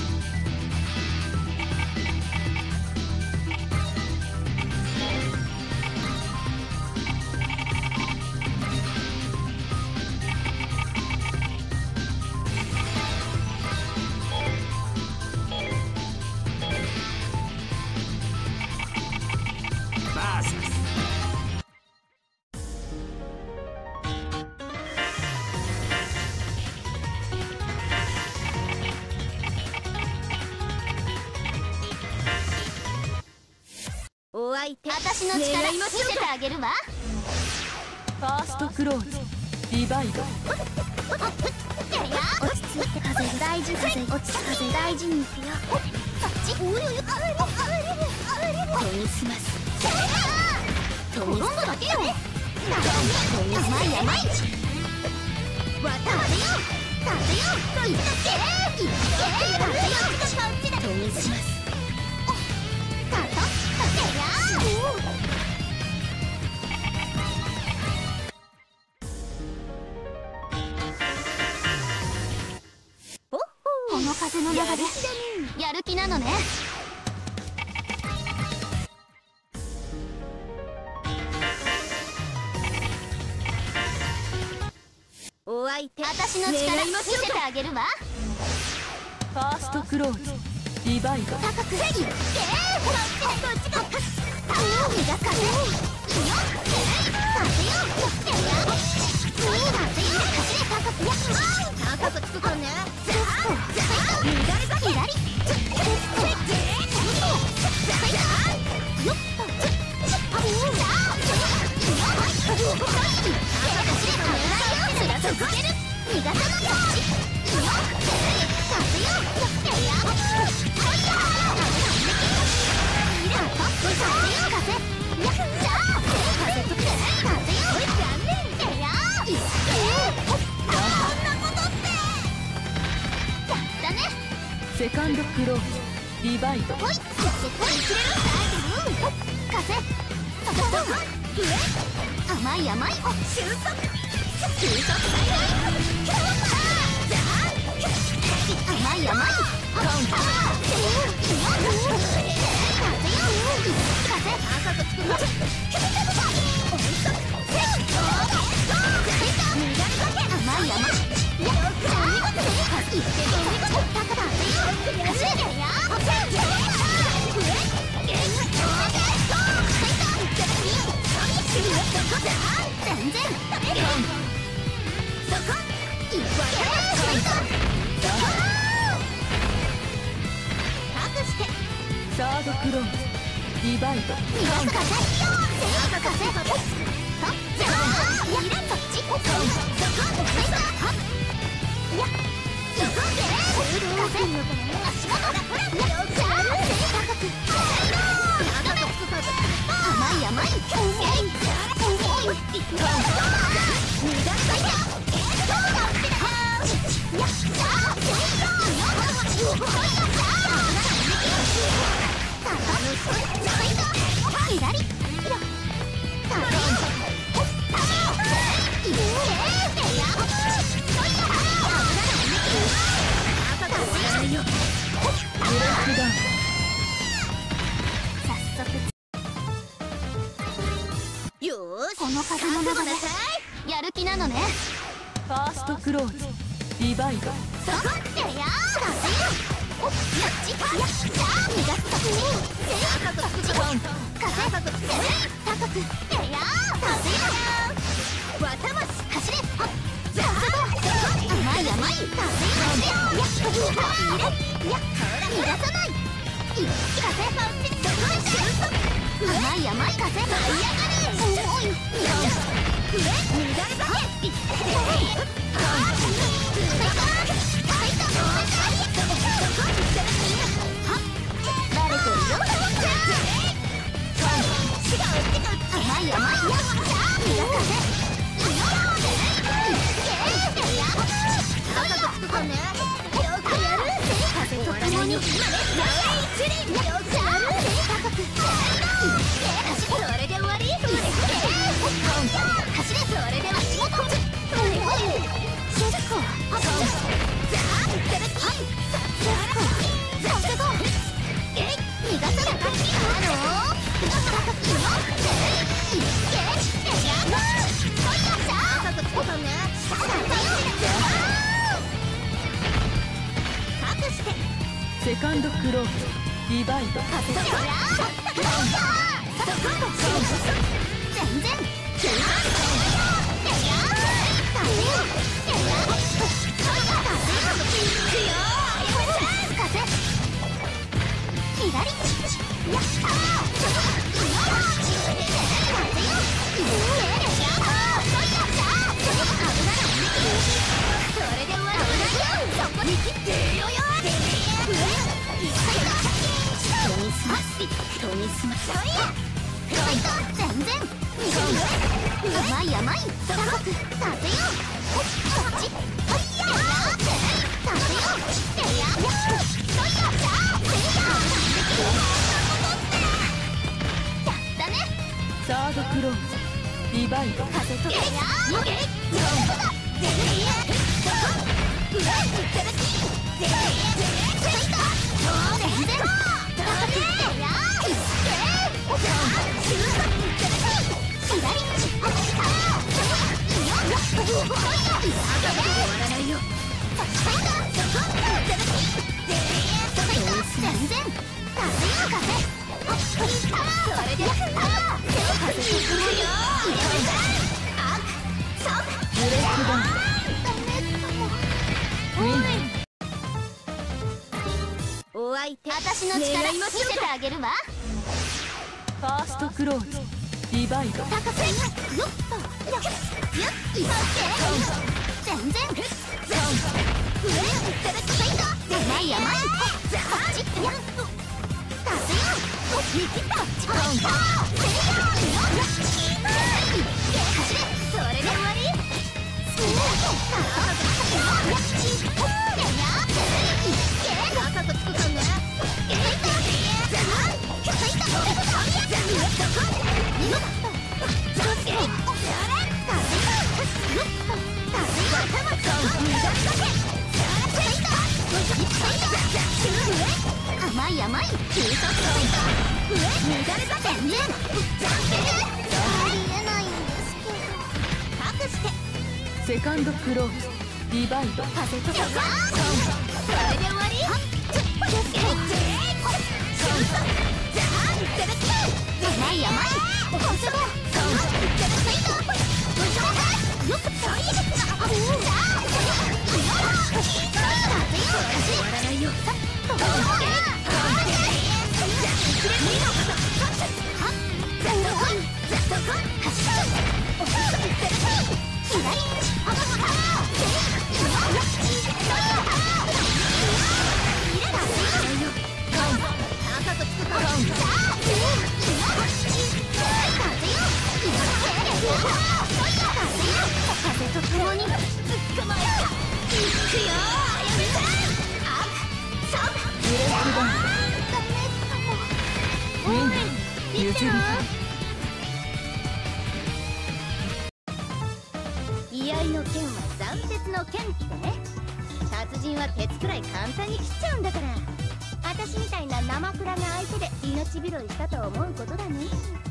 Speaker 5: バーサス。
Speaker 4: お相手、私の力見せてあげるわ。
Speaker 2: ファーストクローズディバイド。
Speaker 4: 落ち着いて風大事風落ち風大事に行くよ。そっち。おいおい、あれれ手にします。トミスだけよ。甘い甘い。渡せよ風よと言ったけ。風よ手にします。この風の流れ、やる気なのね。お相手、私の力見せてあげるわ。
Speaker 2: ファーストクローズディバイド。
Speaker 4: 高くこっちが逃がす風よ風よ高くつくかね。
Speaker 2: セカンドクローズディバイド。
Speaker 4: 甘い甘い。収束甘い甘い。
Speaker 2: サードクローズディバイド。
Speaker 4: 甘いよーし、この風の流れやる気なのね。
Speaker 2: ファーストクローズディバイド。
Speaker 4: そこってやーだぜ。おっ、やっちやっちゃー逃がすとに高く口コン風高く高くってやーだぜ。わたまし走れはっザー甘い甘い風走れやっ入れやっ逃がさない風パンチそこでシュート甘い甘い風舞い上がれ重いよっ上乱ればけいって
Speaker 2: セカンドクローズディバイド。
Speaker 4: 全然甘い甘い高く立てよこっちやって立てよってやったね。
Speaker 2: サードクローズディバイド。
Speaker 4: 風とやお相手私の力見せてあげるわ。
Speaker 2: ファーストクローズディバイド。
Speaker 4: 高せよっとよっ全然上いただきたいんだ甘い甘いこっちやっと出せよ右タッチポイント走れそれで終わり高くつくかね甘い甘い急速上乱れた全然ありえないんですけど隠して
Speaker 2: セカンドクローズディバイド。
Speaker 4: 風とかそれで終わり甘い甘いここそこよくそい風と共に捕まえたいくよあやめたあっそう
Speaker 2: ブレイクダウン。
Speaker 4: ダメかも
Speaker 2: ウィン譲りたい。
Speaker 4: 居合の剣は斬鉄の剣ってね。達人は鉄くらい簡単に切っちゃうんだから。私みたいな生クラが相手で命拾いしたと思うことだね。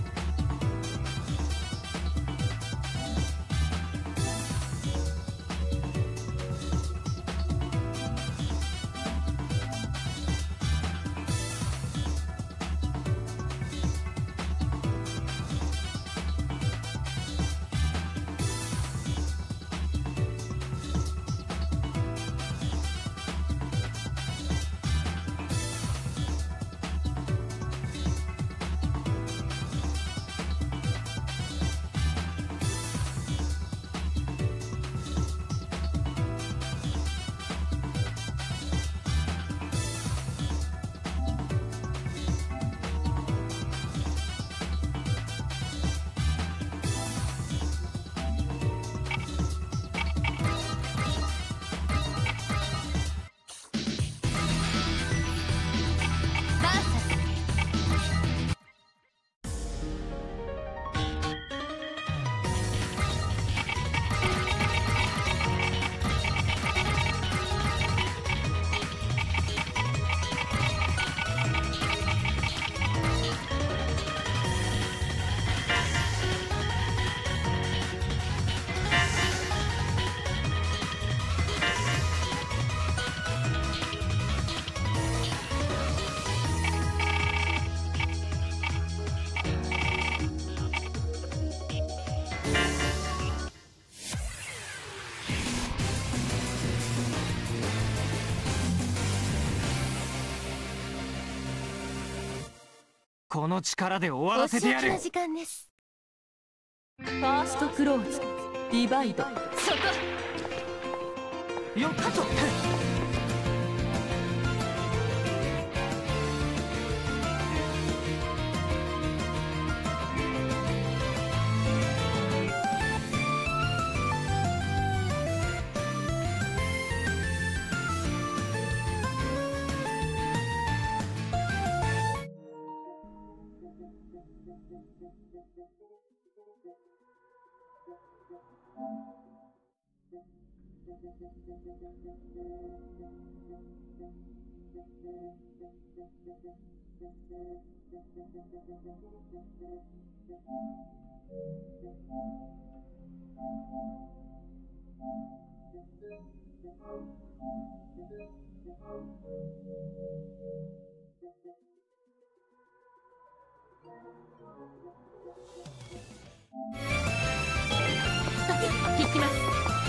Speaker 5: この力で終わらせてやる。
Speaker 4: お仕置きの時間です。
Speaker 2: ファーストクローズディバイド。
Speaker 4: そこ
Speaker 5: よっと。
Speaker 2: 引きます。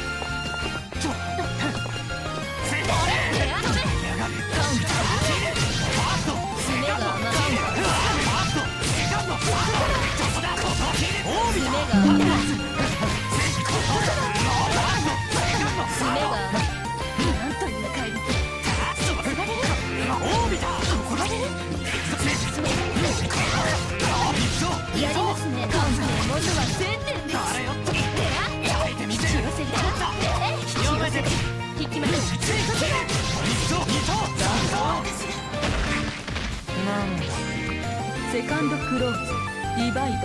Speaker 2: セカンドクローズディバイド。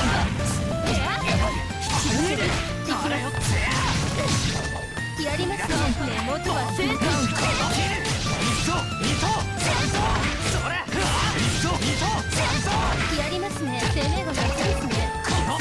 Speaker 4: やりますね。根元は正解。やりますね。攻めが勝ちですね。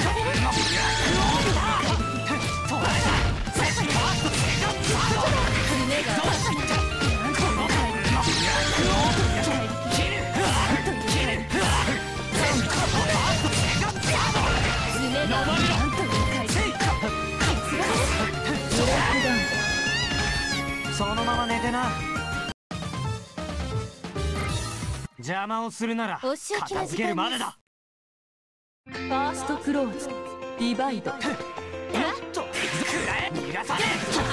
Speaker 5: そのまま寝てな。邪魔をするなら
Speaker 4: お仕置きの
Speaker 5: 片付けるまでだ。
Speaker 2: ファーストクローズディバイド。
Speaker 5: 逃がさね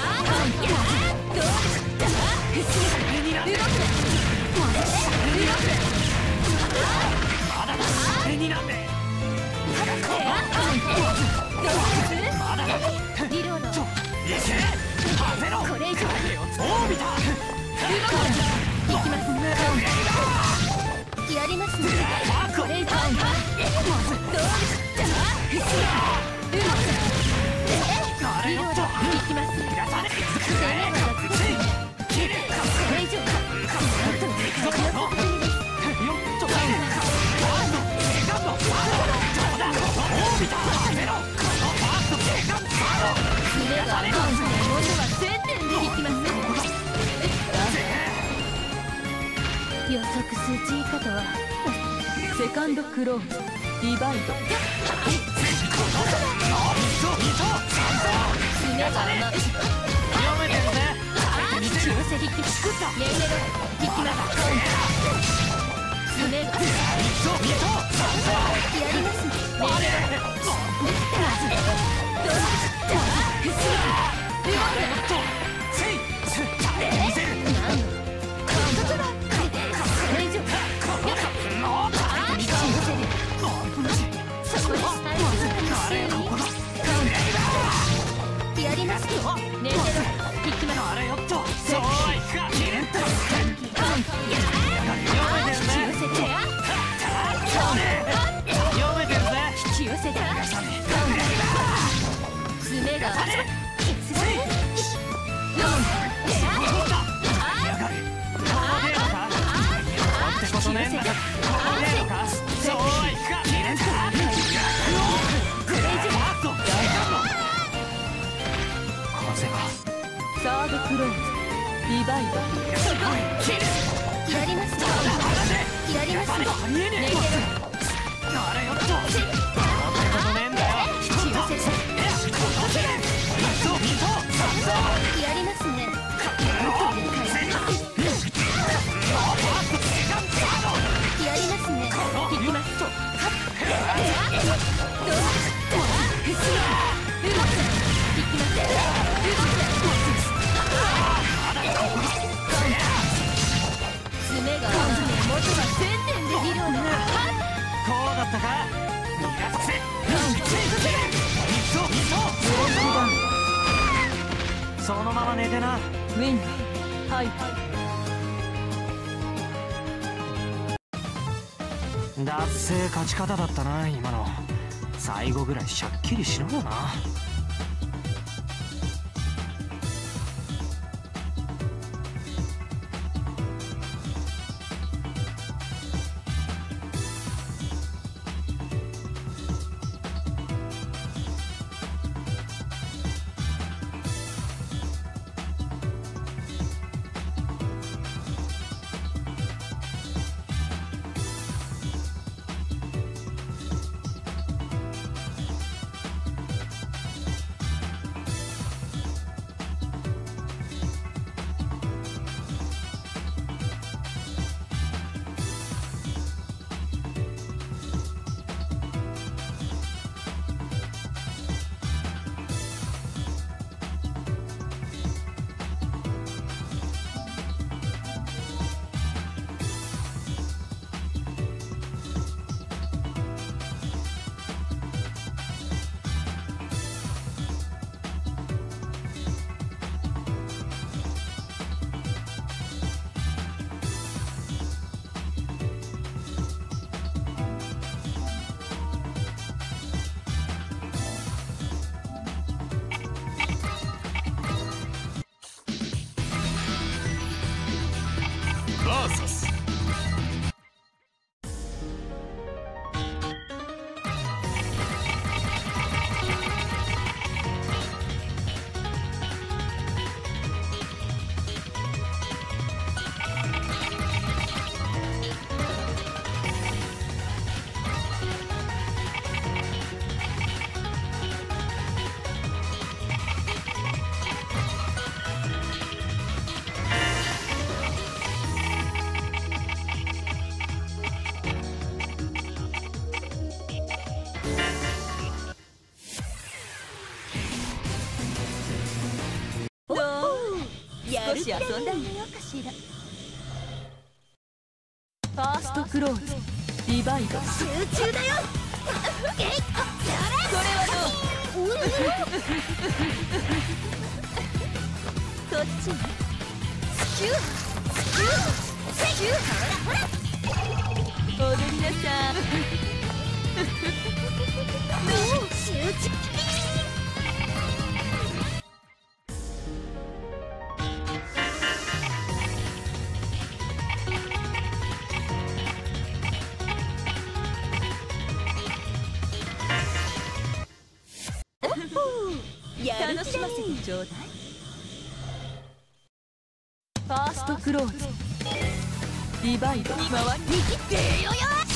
Speaker 5: まだだ。になんでまだだ。
Speaker 4: リロード。
Speaker 5: これ以上オービタ
Speaker 4: 行きますね。やりますね。これ以上どうした？
Speaker 2: リロードいきます。攻めが雑ですね。これ以上なんと強くぶりです。夢が元は1000点でいきます。予測数値以下とはセカンドクローズリバイド。夢が甘い。読めてるぜ。強せ引き作った。メイメロ引きます。夢がやりますね。メイメロやりますよ。ねえ行きます。あれよっとそうはいくか。キレンと引き寄せて読めてるぜ。引き寄せて爪がサードクローズリバイド。やりますよ。やりますよ。ネイゲロあれよっとことねえんだよ。引き寄せてやりますね。やりますね。引きますと爪が元は1000点で議論だ。こうだったか。そのまま寝てな。ウィンはい脱勢勝ち方だったな今の。最後ぐらいしゃっきりしろよな。少し遊んでみようかしら。ファーストクローズリバイド。集中だよ。これはどう？こっちにスキュースキューほら踊りなさい。集中ちょうだい。ファーストクローズディバイドに回りに切ってよよ。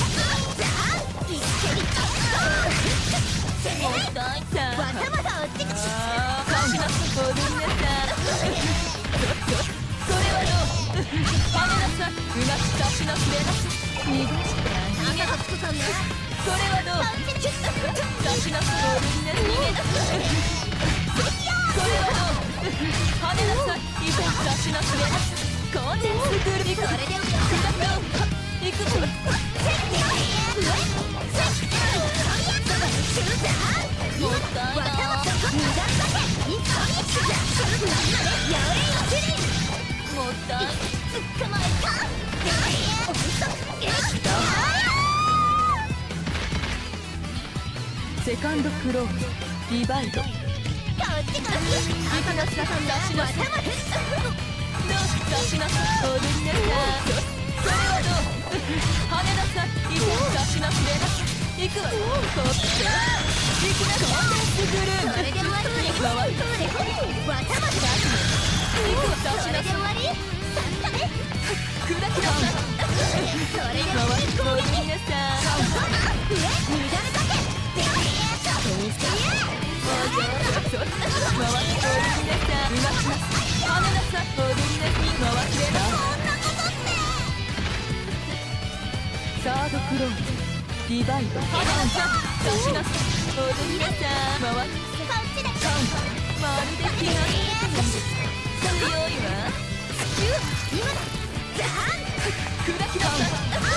Speaker 2: もったいさまたまた落ちてきた。感じなすごめんなさい。それはどう。はめなさい。うまく差しなすれな。逃がした逃げなすかね。それはどう。差しなすごめんな逃げなす。それはどう。はめなさい。いざ差しなすれな。こんで作るにこれで行くぞ。もったいな。もったい。捕まえた。セカンドクローズディバイド。こっちから行くのささんだしなさい。出しなさい。踊りなさい。それはどう。跳ねなさい。いざ出しなすれなさい。行くわよ。こっち行きなさい。スクルーム。それで終わり。回る。わたまた。行くわ。出しなさい。それで終わり。砕きなさい。それで回る。踊りなさい。上乱れだけ。手にしてもう上手。回って踊りなさい。うまくなさい。跳ねなさい。踊りなさい。回ってな。そんなことって。サードクローズディバイド。はめなさい。出しなさい。踊りなさい。回って。こっちでまるで気が強いわ。今だ。ザーン砕きなさい。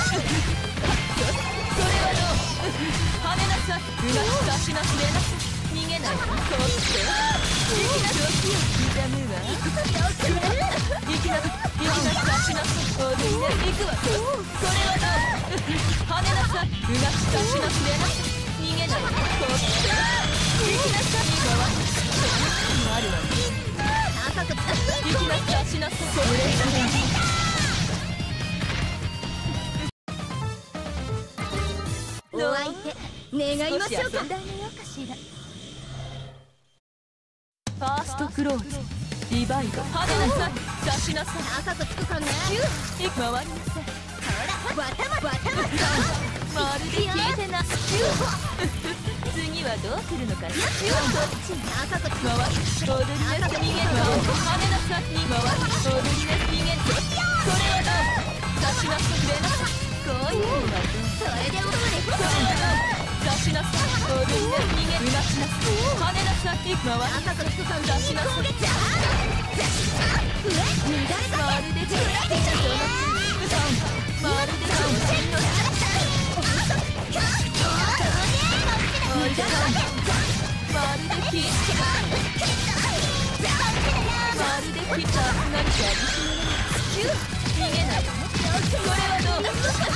Speaker 2: それはどう。はめなさい。うまく出しなすれなさい。逃げない。こっち行きなさい。痛むわ。行きなさい。行きなさい。出しなさい。踊りな。行くわ。それはどう。はめなさい。うまく出しなすれなさい。逃げない。こっち行きなさい。回ってあるわ。行きなさい。出しなさい。それお相手願いましょうか。ファーストクローズディバイド。はめなさい。出しなさい。赤くつくかね。回りなさい。ほらわたままるで消えてな。次はどうするのかな。こっち赤くつく。回り踊りなさい。逃げる。はめなさい。回り踊りなさい。逃げる。それはどう。出しなさい。くれなさい。こういうのはどう。それで踊れ。それはどう。出しなさい。踊りなさい。逃げる。うましなさい。はねなさい。回り赤くつくか。出しなさい。まるで違ってちゃう。まるで違う。まるで切った。まるで切った。何か逃げない。これはどう。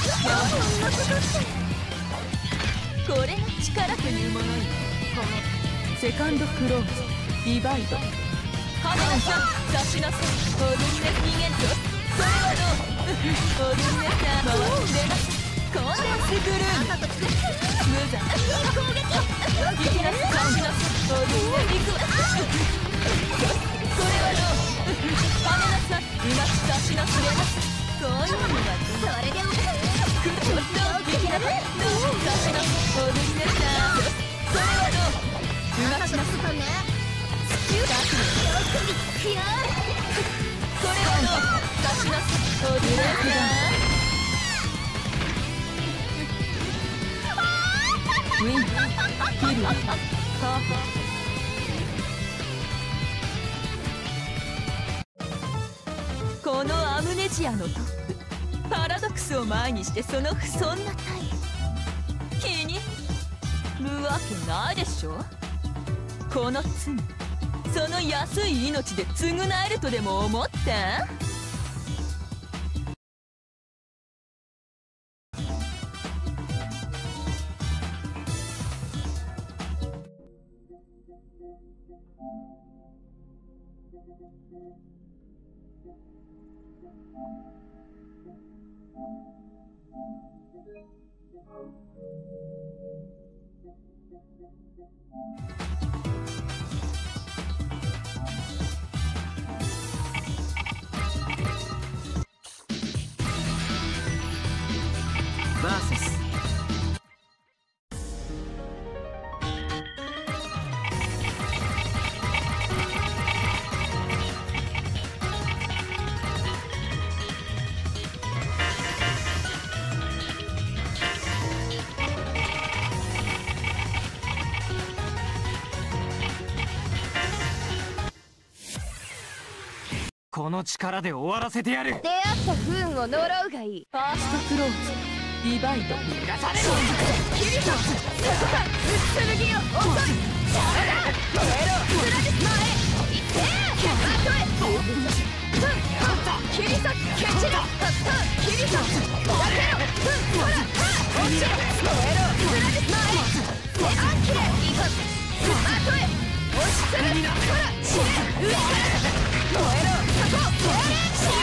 Speaker 2: これが力というものよ。セカンドクローズディバイド。はめなさい。出しなさい。踊りな逃げんと。それはどう。踊りなさい。回ってなさい。コンデンスグルーム。無残。攻撃。行きなさい。出しなさい。踊りな行くわ。それはどう。はめなさい。うまく出しなすれなさい。こういうのがどう。それでもくるっと行きなさい。どう出しなさい。踊りなさい。それはどう。うまく出すかね。よく見つくよ。それはどう。出しなさい。踊りなさい。ウィンキルパーフェクト。このアムネジアのトップパラドックスを前にしてその不遜な態度気にるわけないでしょ。この罪その安い命で償えるとでも思った？
Speaker 5: バーサス。この力で終わらせてやる。
Speaker 2: 出会った不運を呪うがいい。ファーストクローズディバイド。
Speaker 5: 逃がされる。
Speaker 2: キリトそこか剣よ遅い。ダメだ燃えろ貫き前行って後へキリト蹴散るキリト砕けろほら落ちろ燃えろ貫き前手あんきれいかず後へ押しつぶほら死ね上から燃えろそこ死よ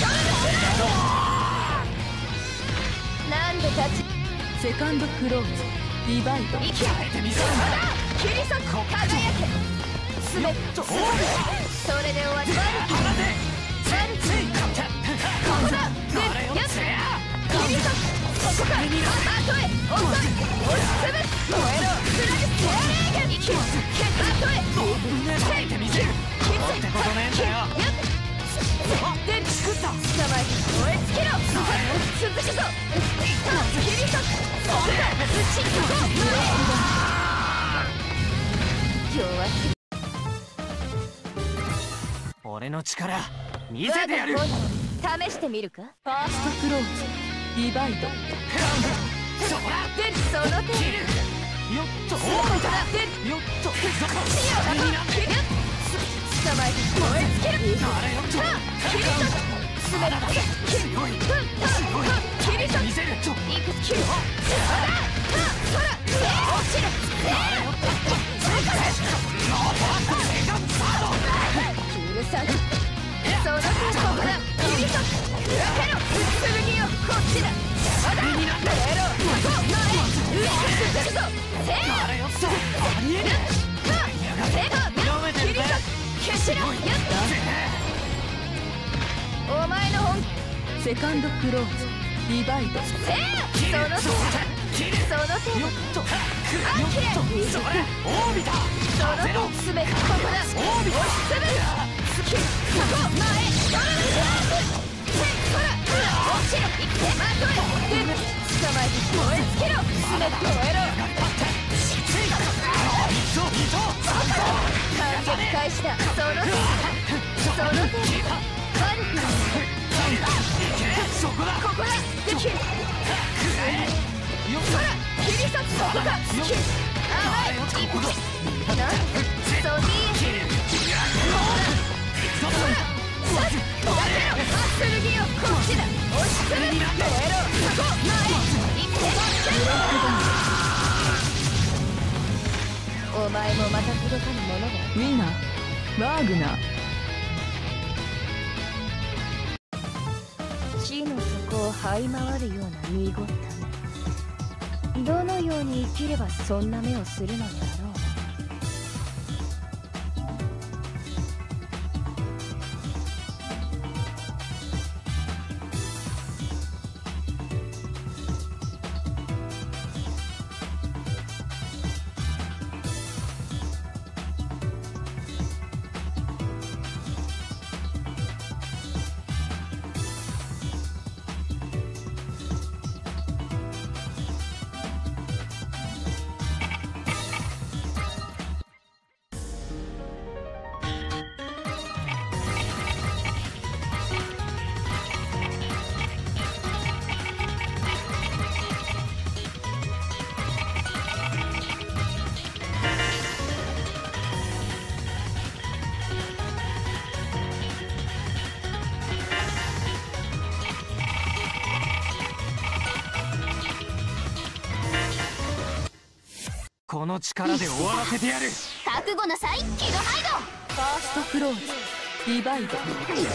Speaker 2: なんで立ちセカンドクローズディバイド。息を入れてみせる。キリソ輝け。スメット。それで終わり。バルツイ。ここだ。で、やっキリソここか。後へ遅い。押しつぶ燃えろつなげてやれ。息を後へせいてみせる。キリソってことねえんだよ。やっで作った捕まえて燃え尽きろ続くぞキリソそこだ打ちここ弱すぎ
Speaker 5: 俺の力見せてやる。
Speaker 2: 試してみるか。ファーストクローズディバイド。
Speaker 5: そこだ
Speaker 2: でその手
Speaker 5: よっと
Speaker 2: そこだで
Speaker 5: よっと
Speaker 2: 死よ捕まえて燃え尽きる。
Speaker 5: あれよっと
Speaker 2: キリソ滑らせキリソ
Speaker 5: 見せると
Speaker 2: いくキリソほら落ちるキルサンその手ここだキリソ受けろ剣よこっちだまだ燃えろそこ前上へ進むぞせー
Speaker 5: あれよっとありえね
Speaker 2: キリソ消しろやったお前の本セカンドクローズディバイド。せーその手その手
Speaker 5: よっと
Speaker 2: あきれい
Speaker 5: それオービタ
Speaker 2: その手すべてここだ押しつぶスキルそこ前それせほら落ちろいってまとえで捕まえて燃え尽きろすべて燃えろ反撃開始だその手バルク
Speaker 5: そこだ
Speaker 2: ここだできるほらキリソそこかスキル甘い一歩なんソディほらさっだけろ剣よこっちだ押しつぶ燃えろそこ前行ってお前もまた届かぬものだ。ウィナーワーグナー地の底を這い回るような濁った目。どのように生きればそんな目をするのであろう。
Speaker 5: この力で終わらせてやる。
Speaker 4: 覚悟なさいキルハイド。
Speaker 2: ファーストクローズディバイド。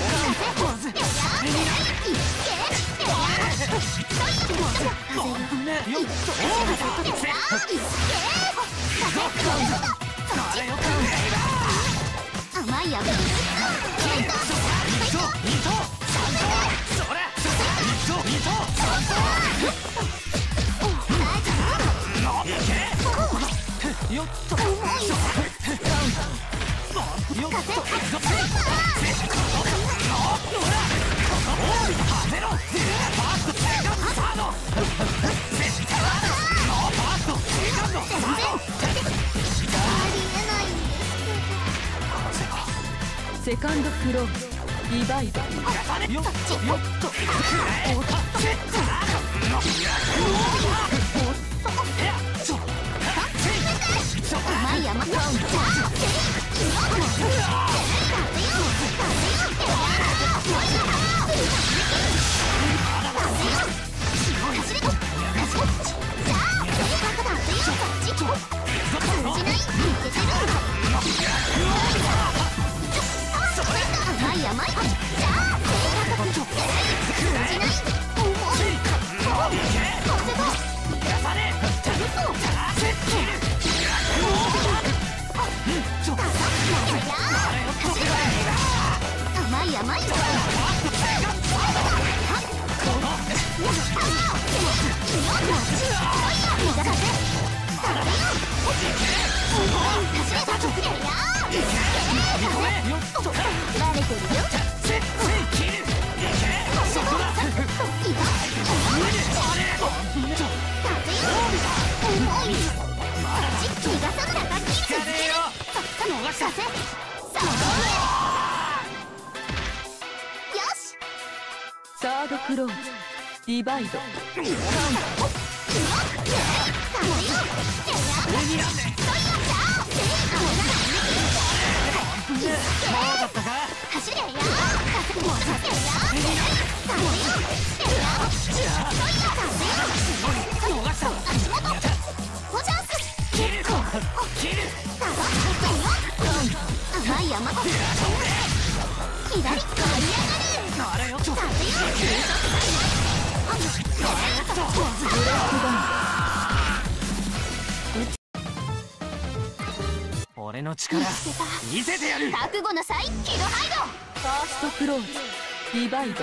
Speaker 4: 甘いやべ
Speaker 2: セカンドクローズリバイバル。サードクローズディバイド。
Speaker 5: 俺の力見せてやる。
Speaker 4: 覚悟なさいキルハイド。
Speaker 2: ファーストクローズディバイド。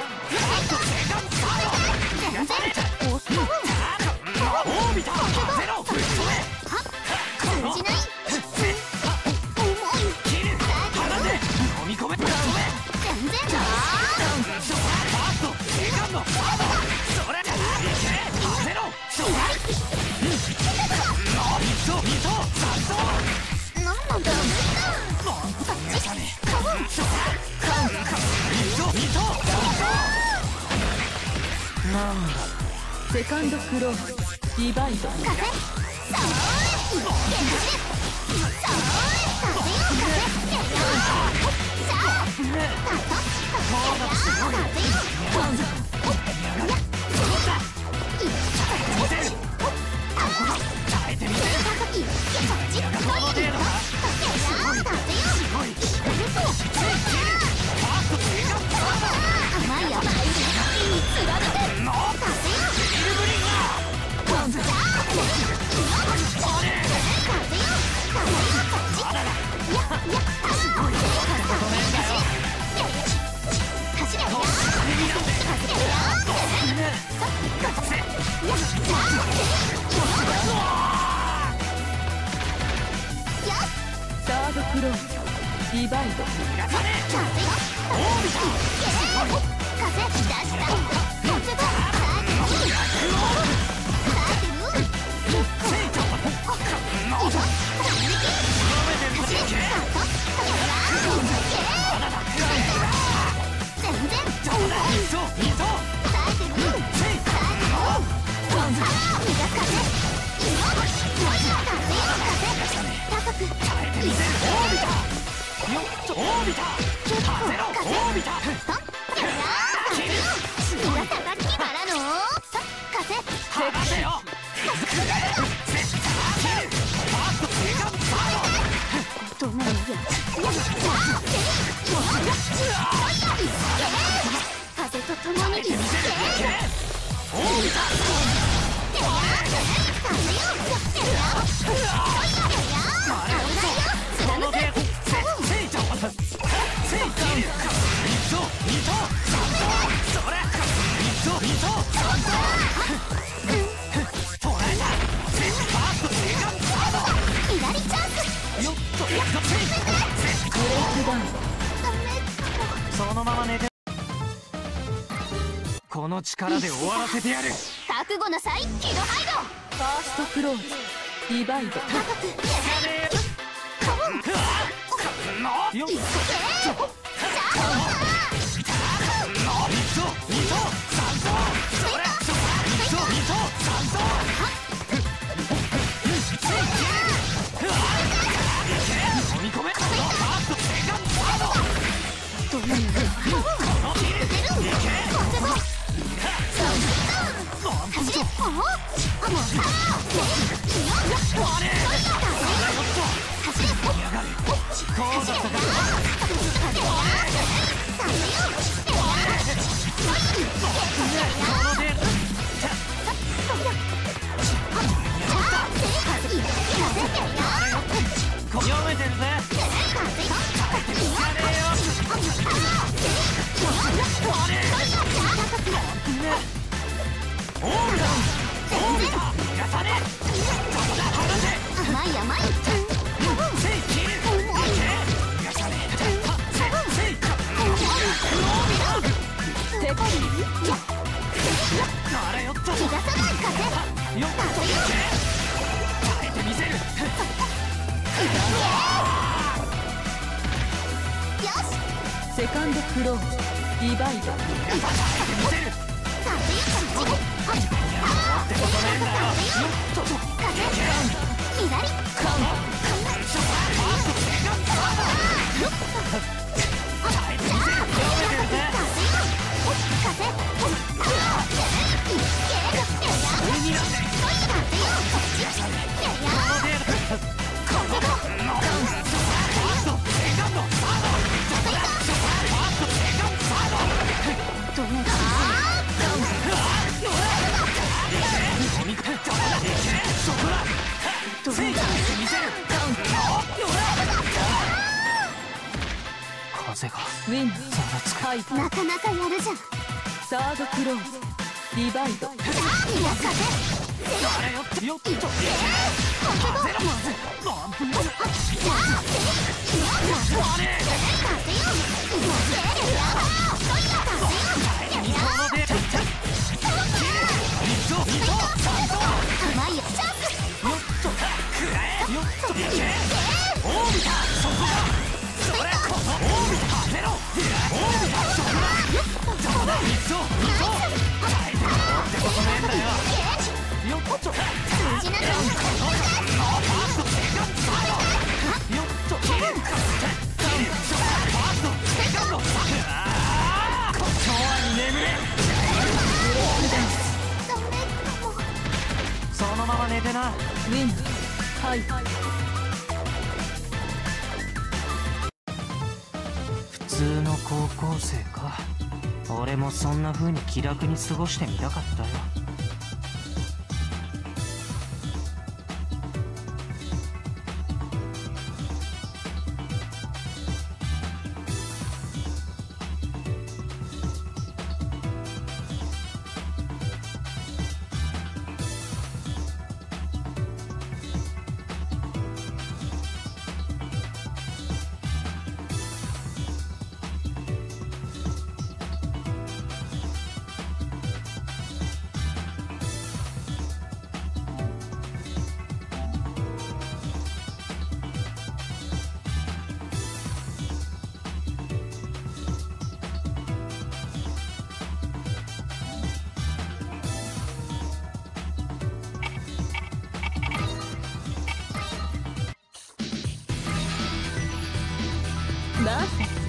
Speaker 2: セカンドクローズディバイド。サードクローズディバイド。風と共に左チャンス。 イクダウン。
Speaker 5: そのまま寝て。この力で終わらせてやる。
Speaker 4: 覚悟なさい、キドハイド。
Speaker 2: ファーストクローズディバイド。
Speaker 4: 高くカモン
Speaker 5: よっ。
Speaker 2: セカンドクローズディバイド。
Speaker 5: 風が
Speaker 2: ウィン
Speaker 5: ざわつく。
Speaker 2: ハイト。
Speaker 4: なかなかやるじゃん。
Speaker 2: サードクローズディバイド。
Speaker 5: よっとそのまま寝てな。
Speaker 2: ウィンハイト。
Speaker 5: 普通の高校生か。俺もそんな風に気楽に過ごしてみたかったよ。
Speaker 2: マーセス。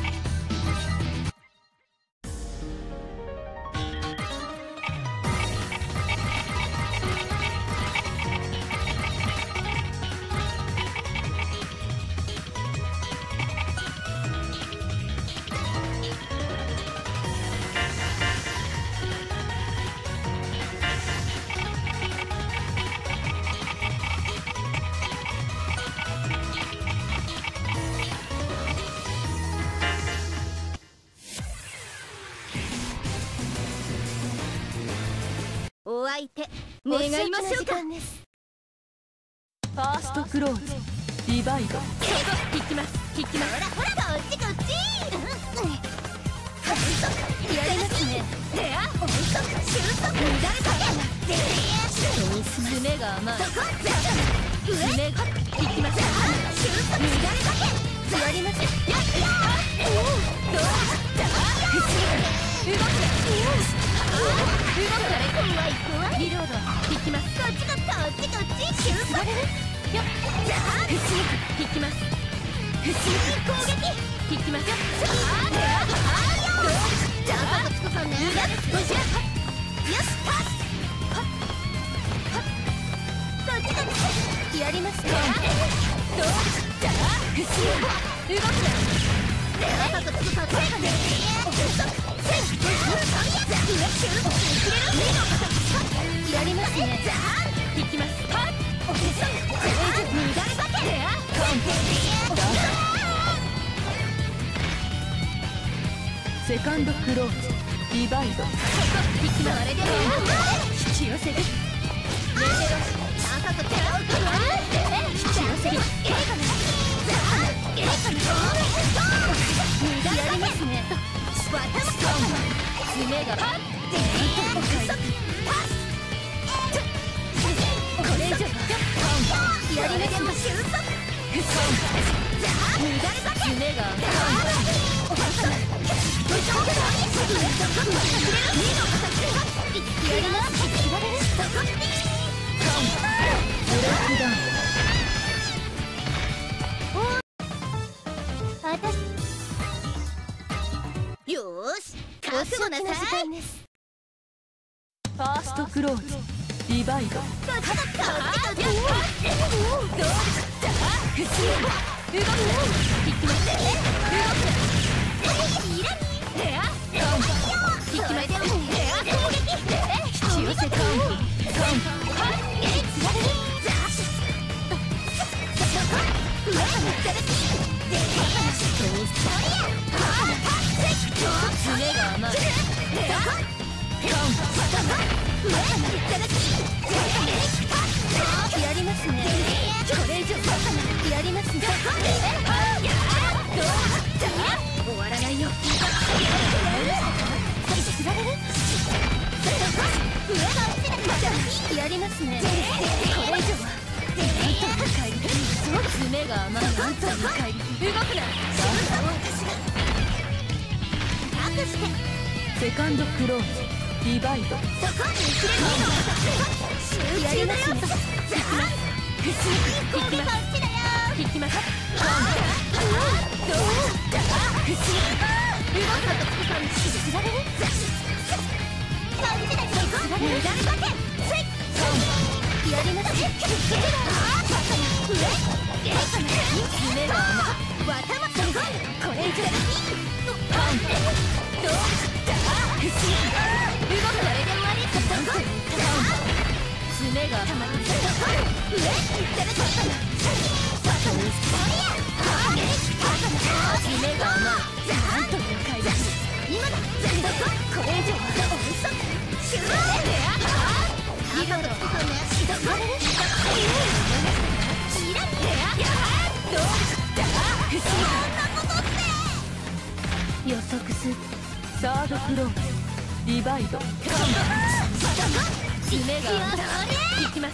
Speaker 4: お相手願いましょうか。
Speaker 2: ファーストクローズディバイド引きます。引きます。
Speaker 4: ほらこっちこっち。
Speaker 2: やりますね。
Speaker 4: 収束乱れかけ。
Speaker 2: 爪が甘い。爪が引きます。
Speaker 4: 収束乱れかけ。
Speaker 2: やります。
Speaker 4: やっ
Speaker 2: どう動くな。
Speaker 4: 怖い怖い。
Speaker 2: リロード引きます。
Speaker 4: こっちこっちこっちこっち。収束。
Speaker 2: よっ引きます。
Speaker 4: 攻撃。
Speaker 2: 引きますよ。
Speaker 4: じゃあつくかね。よしパス。こっちこっち。
Speaker 2: やりますか。
Speaker 4: どうじゃあ
Speaker 2: 動くな。
Speaker 4: 高くつくかね。
Speaker 2: やりますね。引きます。セカンドクローズディバイド引き回れで引き寄せる。高く手を引き寄せる。やりますね。爪がこれ以上やります。爪が
Speaker 4: よーし覚悟なさい。
Speaker 2: ファーストクローズディバイドやりますね。これ以上やりますね。終わらないよ。やりますね。これ以上は爪が甘い。動くな。セカンドクローズディバイドやりますね。引きます。やります。夢がこれ以上爪が夢が甘い。なんという快楽。今だ。これ以上リロード予測する。サードクローズディバイド爪が引きます。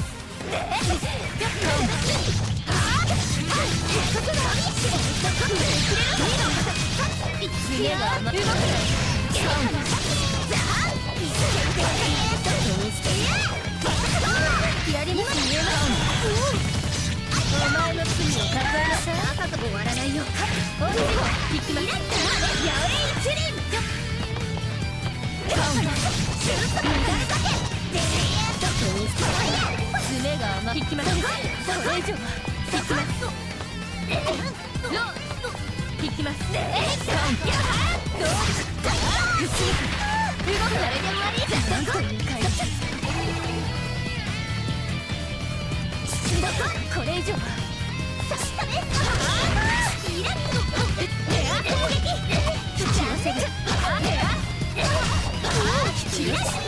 Speaker 2: 爪が甘くやりますね。お前の罪を数えなさい。終わらないよ。引きます。爪が甘い。引きます。それ以上は引きます。引きます。なんという快楽。これ以上は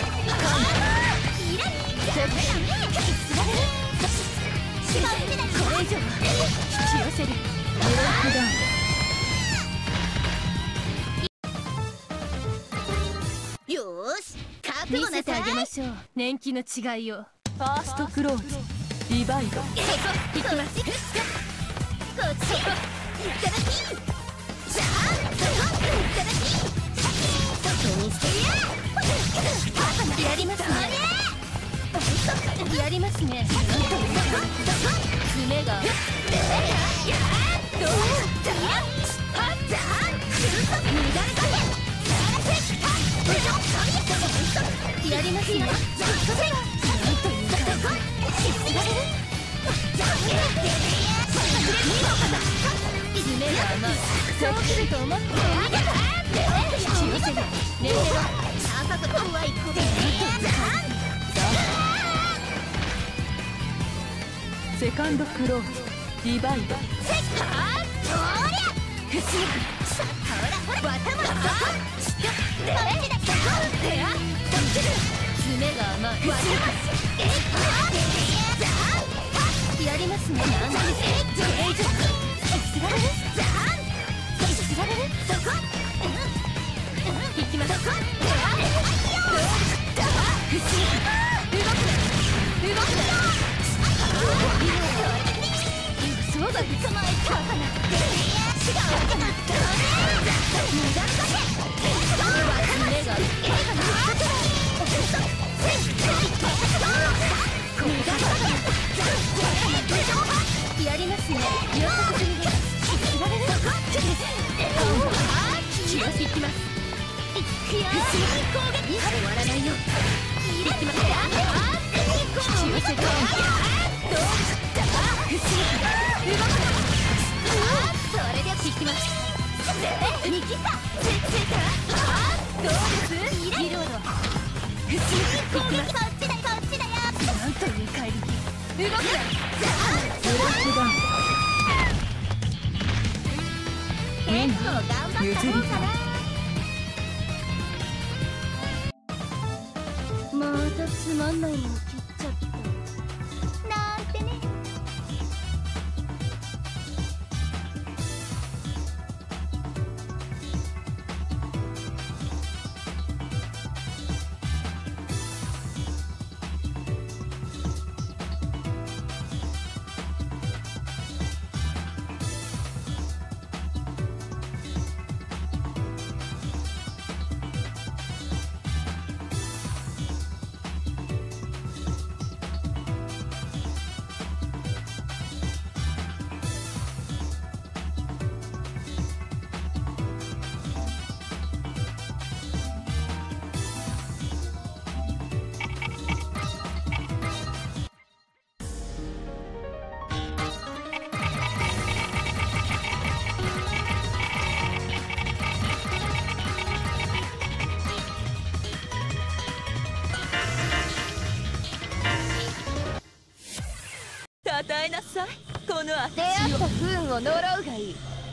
Speaker 2: これれ以上は引き寄せる。ブロックダウン。
Speaker 4: よーし、覚
Speaker 2: 見
Speaker 4: 悟なさい。
Speaker 2: せてあげましょう、年季の違いを。ファーストクローズ、リバイド。
Speaker 4: いきます。こっち。いただき。じゃあ、いただき。手にしてやりますね。
Speaker 2: やりますね。爪が。やりますね。爪が甘い。そう来ると思って。引き寄せる。寝てろ。
Speaker 4: 朝と怖い子で。
Speaker 2: セカンドクローズ、リバイド。爪が甘い。やりますね。引きます。そうだ、捕まえたかな。やりますね。いきます。終わらないよ。いきます。それで引きます。見切った。どうです？リロード。攻撃こっちだよ。なんという怪力。動くな。ブロックダウン。結構頑張った方かな。またつまんないのを切っちゃった。なんてね。 与えなさい、この
Speaker 4: 出会った不運を呪うがいい。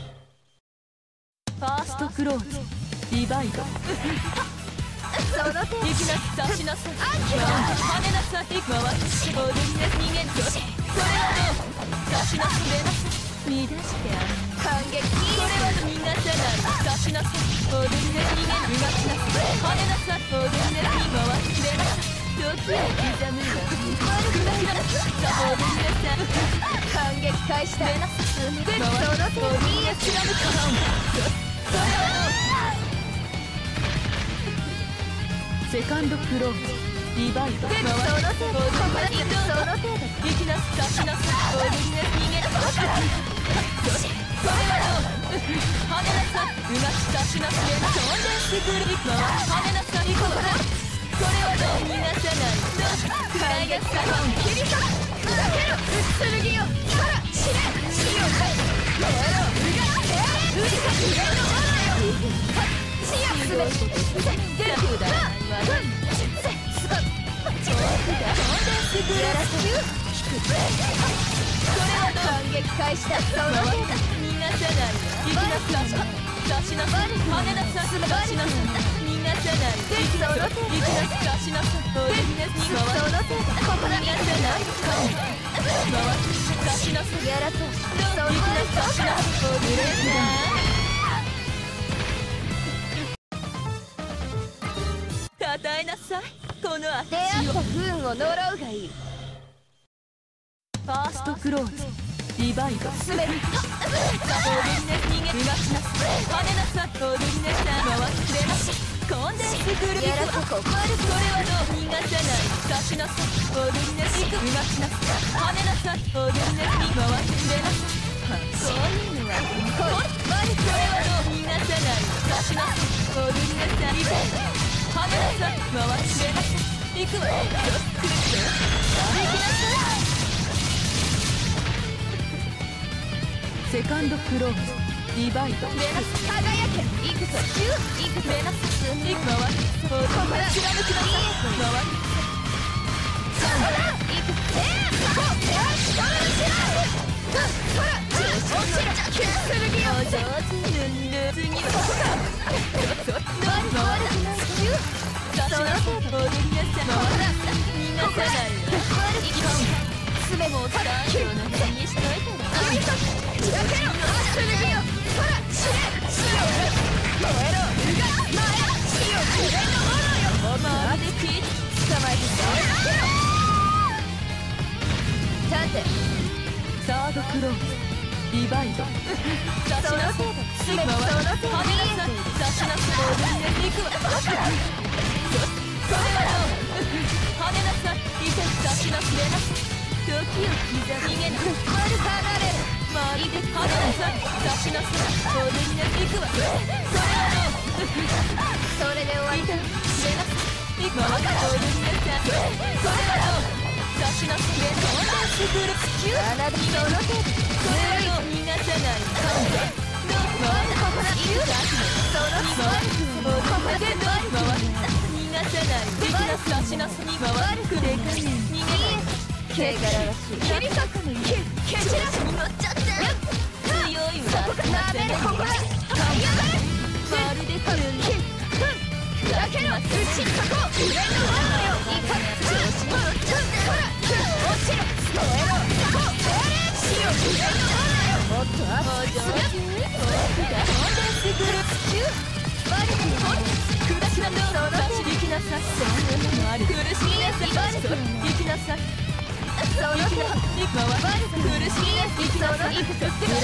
Speaker 2: ファーストクローズ、リバイド。
Speaker 4: その手
Speaker 2: 行きなさい、刺しなさい。跳ねなさい、回し踊りな人間と。それはどう？刺しなさい。乱してある。
Speaker 4: 感激。
Speaker 2: それは逃がさない。刺しなさい。踊りな人間動かしなさい。跳ねなさい。踊りな人回しれなさい。時を刻むわ。踊りなさい。
Speaker 4: 感激開始だ。
Speaker 2: 回し
Speaker 4: その手
Speaker 2: 踊りな貫く。それはセカンドクローズ、リバイド。
Speaker 4: その程度。
Speaker 2: 行きなさい、刺しなさい。踊りな人間それはどう？跳ねなさい。うまく刺しなさい。飛んでしてくる。跳ねなさい。それはどう？逃がさない。感激さん切り裂く。砕けろ剣よ。死ね。死を返す。やろう。うりかきれの罠よ。死やすべ。全部だ。
Speaker 4: 感激開始だ。その程度。
Speaker 2: 逃がさない。行きなさい。刺しなさい。跳ねなさい。刺しなさい。逃がさない。行きなさい。刺しなさい。踊りなさい。
Speaker 4: その程度。ここだ。
Speaker 2: 逃がさない。 出しなさい。やらとそういう出しなさい。ブレイクダウン。与えなさいこの足を。出会った不運を呪うがいい。ファーストクローズリバイドすべて踊りね逃げ逃がしなさい。跳ねなさい踊りねさ回ってくれなしコンデンスクルビやらとここある。それはどう逃がさない。出しなさい踊りねしく逃がしなさい。跳ねなさい踊りねに回ってくれなさい。そういうのはこれそれはどう逃がさない。出しなさい踊りねさいこう跳ねなさい回ってくれなさい。行くわよくるって行きなさい。セカンドクローズリバイドレナス輝けいくぞキューいくレナスいく回るここから貫くなさい回るほらいくこうほら落ちろキューするぎよお上手ぬんぬ次はここか回るキュー出しなさい踊りなさい回ら逃がさない回るいきますすべもただ今日の辺にしといたらやけろするぎよほら死ね死よ燃えろうが前死よ自然のものよまるでピッ捕まえて立てサードクローズリバイド出しなさいすべてその手跳ねなさい出しなさい踊りでいくわそれはどう跳ねなさいいて出しなすれなさい時を刻み逃げない丸離れるまるで跳ねなさい出しなさい踊りでいくわそれはどうそれで終わりだれなさいいくわ踊りなさいそれはどう出しなさいで飛んでしてくる地球あなたにその手それはどう逃がさないどう回るここだいくらその回るここでどう回る逃がさないできなさ出しなさい回るくれかね逃げない毛柄らしい蹴り裂くの蹴散らしに乗っちゃって強いわなめるここだまるでくるんだけのうちにかこう上の方よいか調子に乗っちゃってほら落ちろ燃えろかこう死よ上の方よもっとあっ上手に僕が飛んでくる地球バリクほらクラスなど出し行きなさいそんなのある苦しみなさいバリク行きなさいその手苦しみやすいそのいくつって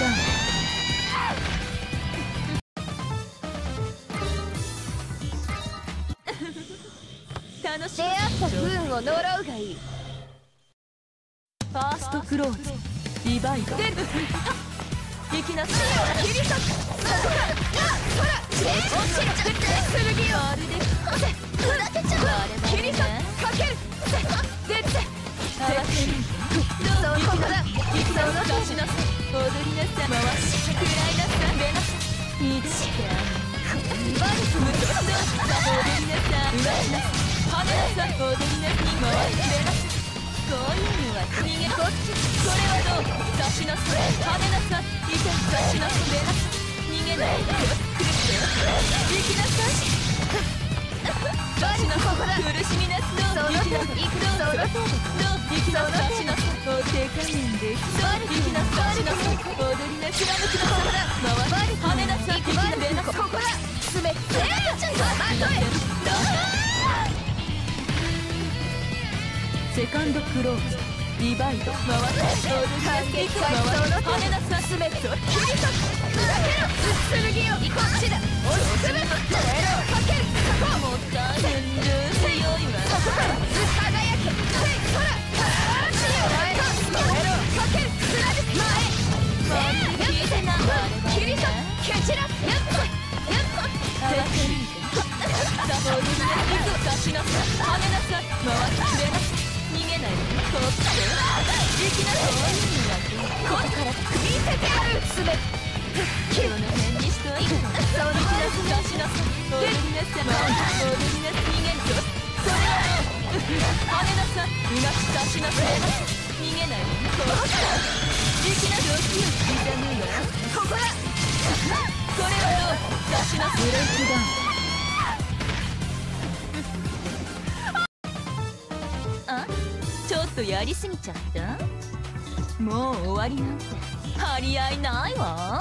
Speaker 2: 楽しい出会った不運を呪うがいい。ファーストクローズリバイド行きなさい切り裂くそこだほら落ちろ剣をまるで砕けちゃう切り裂くかける出てそうここだ行くぞ出しなさい踊りなさい回し食らいなさい出なさいいつかバリスムと踊りなさい上しなさい跳ねなさい踊りなさい回し出なさいこういうのは逃げこっちそれはどう出しなさい跳ねなさいいて出しなさい出なさい逃げないでくるって行きなさいバリのここだ苦しみなすの行きなさい行くぞどう行きなさい出しなさいお手加減で行きなさい出しなさい踊りな貫くのここだ回り跳ねなさい行きなさいここだすべてセカンドクローズリバイド回って踊りなさい跳ねなさいすべて切り裂く砕けろ剣よこっちだ押しつぶすかけるもったいない強いわそこから輝けほら足を前と燃えろかける貫く前聞いてな切り裂く蹴散らすやっとやっと踊りなさい出しなさい跳ねなさい回ってくれなさい逃げないこっちで行きなさいこっから見せてやるすべて今日の辺にしといてそう行きなさい出しなさい踊りなさい踊りなさい逃げるぞそれはどう跳ねなさいうまく出しなさい逃げないこっちだ行きなさい時を刻むよここだこれはどう出しなさいブレイクダウンちょっとやりすぎちゃったもう終わりなんて張り合いないわ。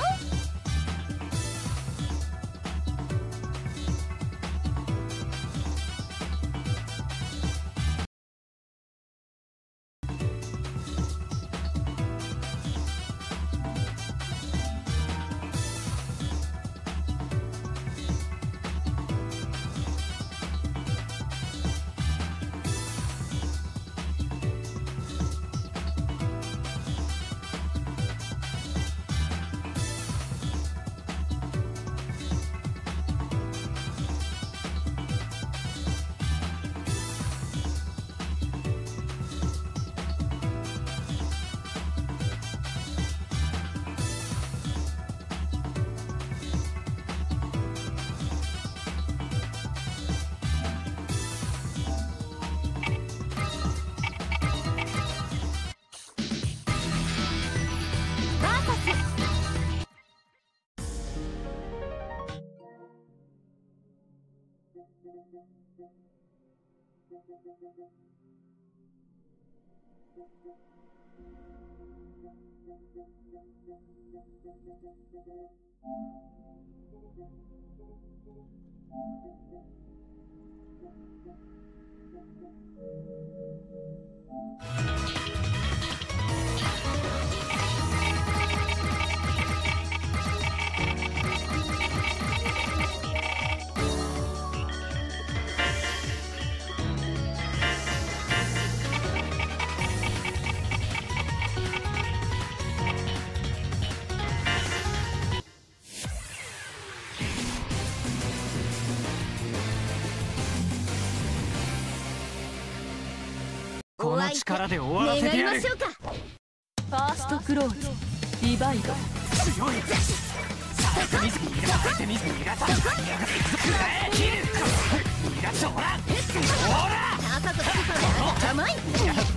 Speaker 5: この力で終わらせてやる。
Speaker 2: ファーストクローズディバイド。
Speaker 5: 強い。されてみずに逃がしてみずに逃がさ。くらえ切る。逃がしほら。ほら。
Speaker 2: 甘い。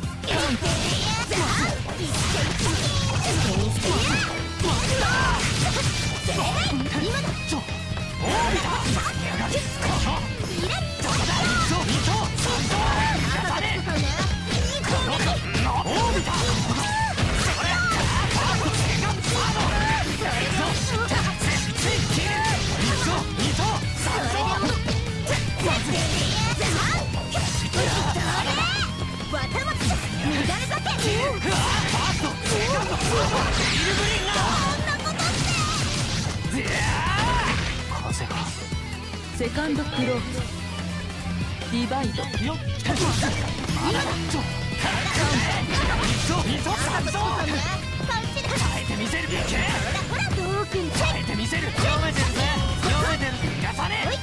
Speaker 2: セカンドクローズディバイド。
Speaker 5: まだ耐えてみせる。耐えてみせる。読めてるぜ。読めてる。逃がさねえ。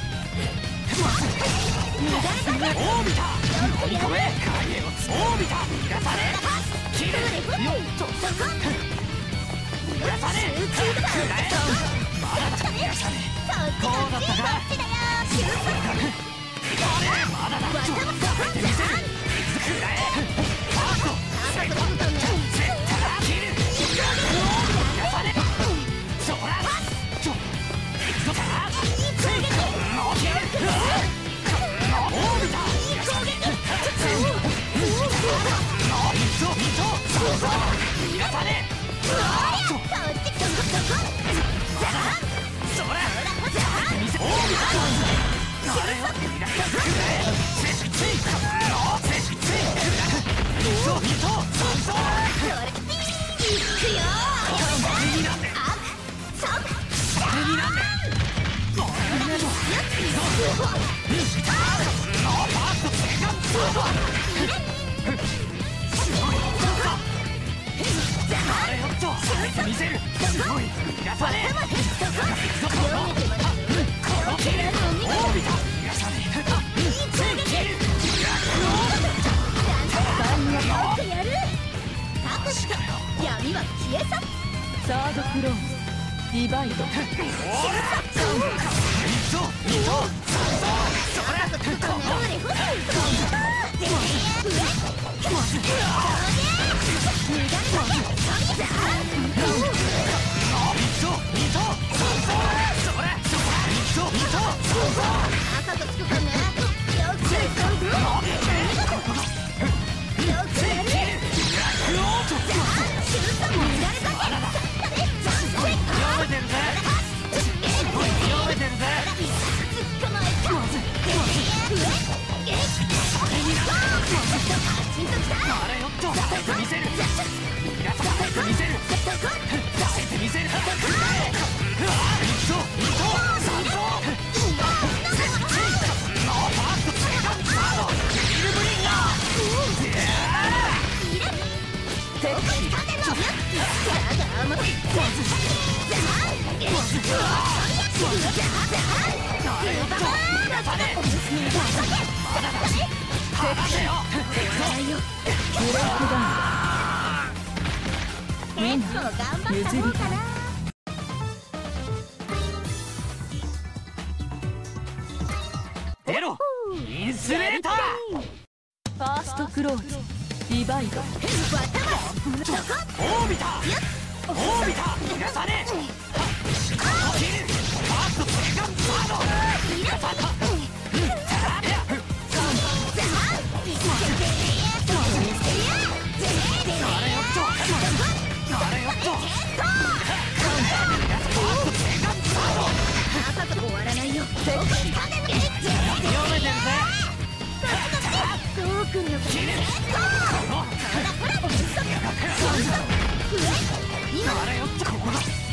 Speaker 5: オービタ飲み込め。影をつオービタ逃がさねえ。切るよっと逃がさねえ。くらえまだ逃がさねえ。こうだったか。まだだ。耐えてみせる。くらえファーストセカンド絶対切る。逃がさねえ。そらちょ行くぞさあついのけるオービタ逃がさねえ。逃がさねえ。そら耐えてみせオービタあれよ逃がさくらえせついのせついくらみそみそそいくよ何なんで何なんであれよっと耐えてみせる。すごい逃がさねえ。この切るオービタ逃がさねえ。切る
Speaker 2: 闇は消え去った。サードクローズディバイド。
Speaker 5: 出ろインスレーター。
Speaker 2: ファーストクローズディバイド。
Speaker 5: オービター逃がさねえ。キルファーストセカンドサード逃がさねえ。
Speaker 4: 終わらないよ。
Speaker 5: 読めてるぜ。
Speaker 4: どうくんの
Speaker 5: キルあれよここだ。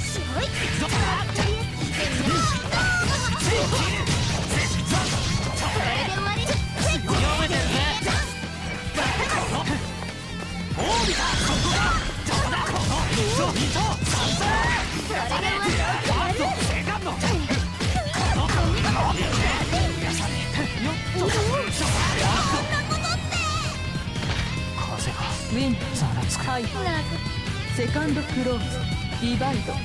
Speaker 2: ウィンハイセカンドクローズディバイド。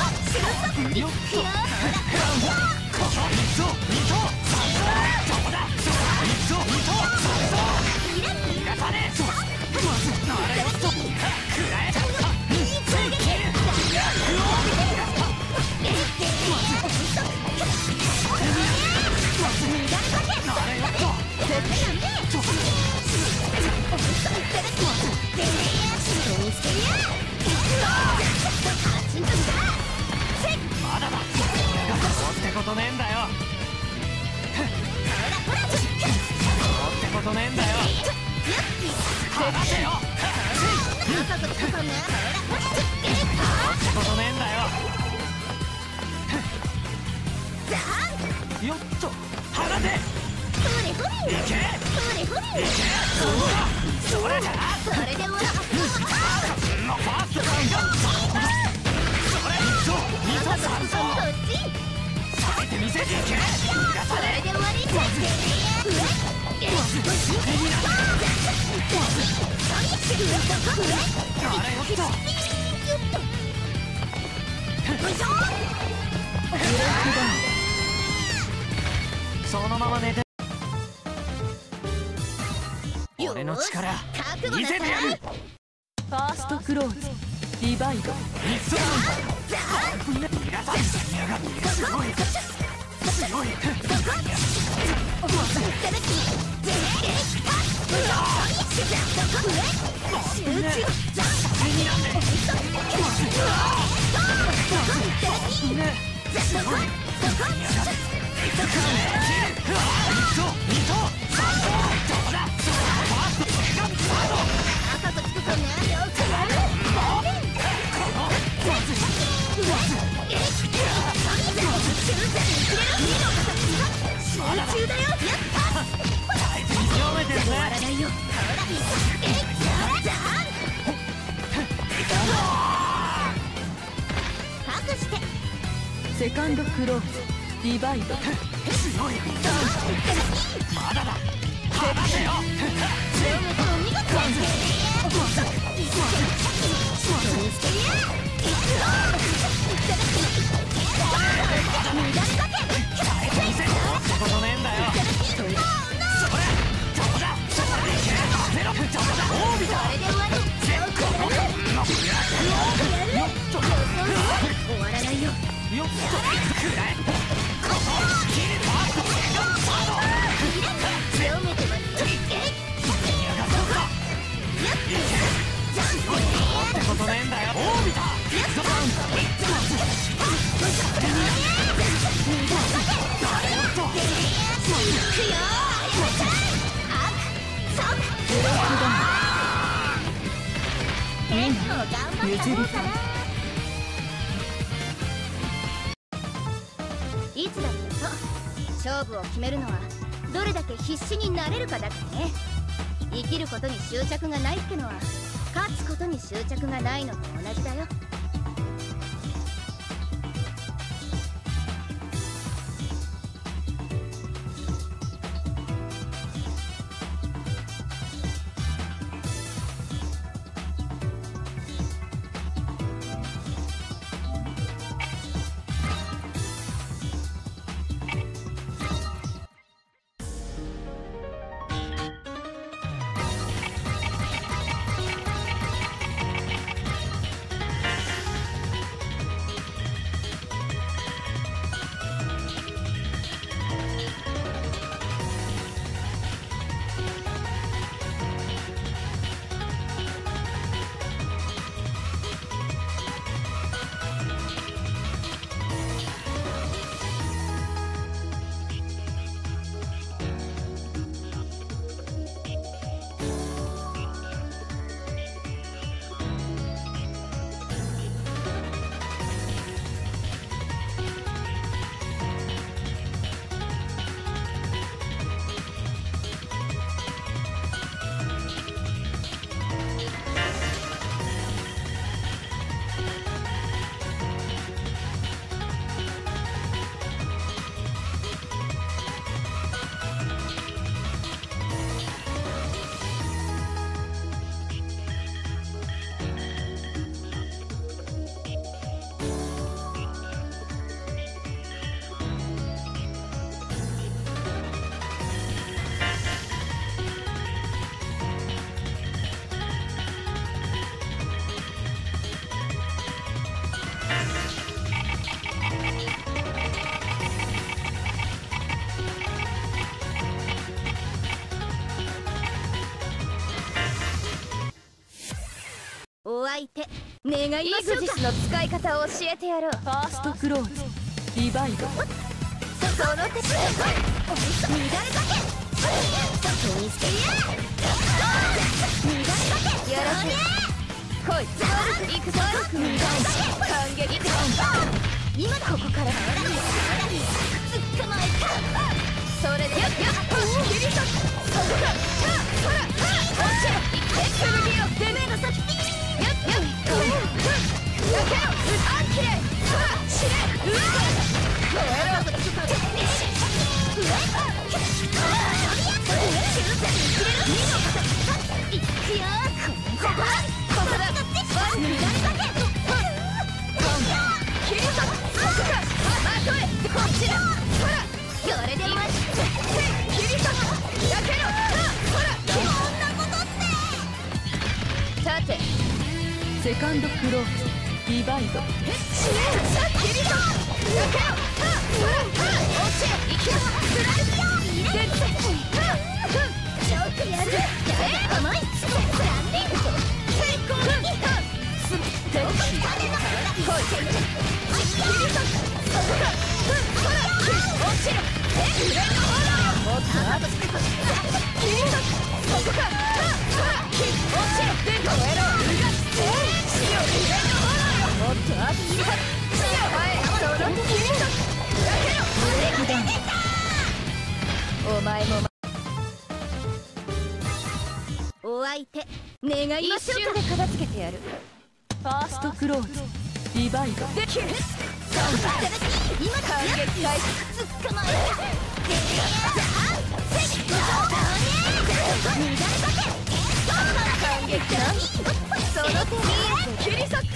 Speaker 5: まだだ。ってことねえんだよ。ってことねえんだよ。離せよ。ってことねえんだよ。よっと離せ。いけ。それじゃな。ファーストカウント。咲いてみせていけ。逃がさねえ。そのまま寝て。俺の力見せてやる。
Speaker 2: ファーストクローズディバイド。セカンドクローズディバイド。
Speaker 5: まだだ。離せよ。ことねえんだよ。それどこだ。オービター。
Speaker 4: 終わらないよ。
Speaker 5: よっとくらえ。キルファーストセカンドサード。ってことねえんだよ。オービター。
Speaker 2: 譲りた
Speaker 4: いつだってそう。勝負を決めるのはどれだけ必死になれるかだからね。生きることに執着がないってのは勝つことに執着がないのと同じだよ。 手願いましょうか。イグジスの使い方を教えてやろう。
Speaker 2: ファーストクローズリバイド。
Speaker 4: その手乱れかけ見つけや乱れかけよろしく来い。行くぞ。乱れかけ反撃今だ。ここからつっかまえた。それでよっ切り裂く。そこかほら落ちろ。剣をてめえの先よっやけろあんきれほら死ねうわこえろ
Speaker 2: セカンドクローズリバイド。お前も
Speaker 4: お相手願いましょうか。
Speaker 2: 一瞬で片付けてやる。ファーストクローズリバイド。
Speaker 4: できる今だ。反撃開始。つっかまえた。反撃だ。その手切り裂く。つっか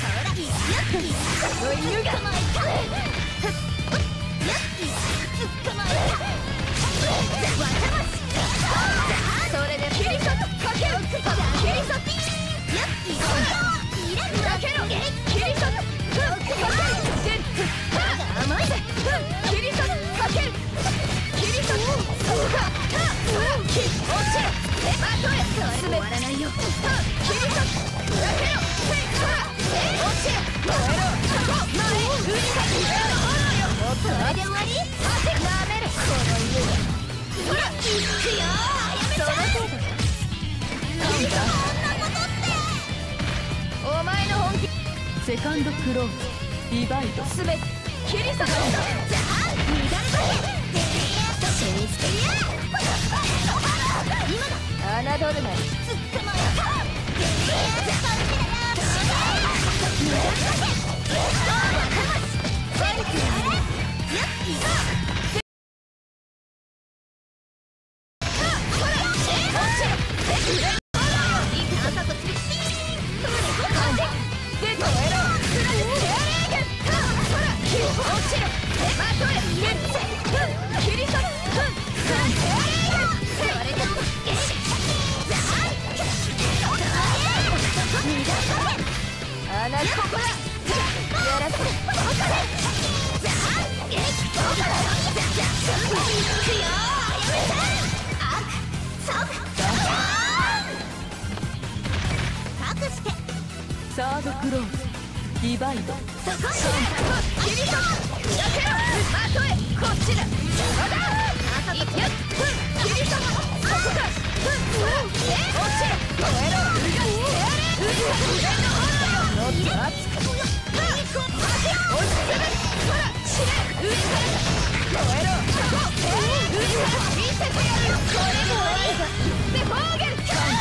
Speaker 4: まえた。つっかまえた。それで切り裂く。かける切り裂く。かけろ切り裂く。甘いぜ。切り裂く。かける切り裂く。そうか落ちろ。まとえ終わらないよ。切り裂く。かけろ落ちろ。燃えろ前ウニがそれで終わり。なめるこの家にほら行くよ。その程度お前の本気。
Speaker 2: セカンドクローズリバイド。
Speaker 4: すべて切り裂かれた。じゃあ乱れかけ死につけや今だ。侮るなりつっかまえた。乱れかけ
Speaker 2: サードクローズリバイド。
Speaker 4: 切り裂く。やけろまとえこっちだ。切り裂く。そこか落ちろ燃えろもっと熱く落ちてる。ほら死ね上から燃えろ上から見せてやるよ。これも終わりだ。でフォーゲル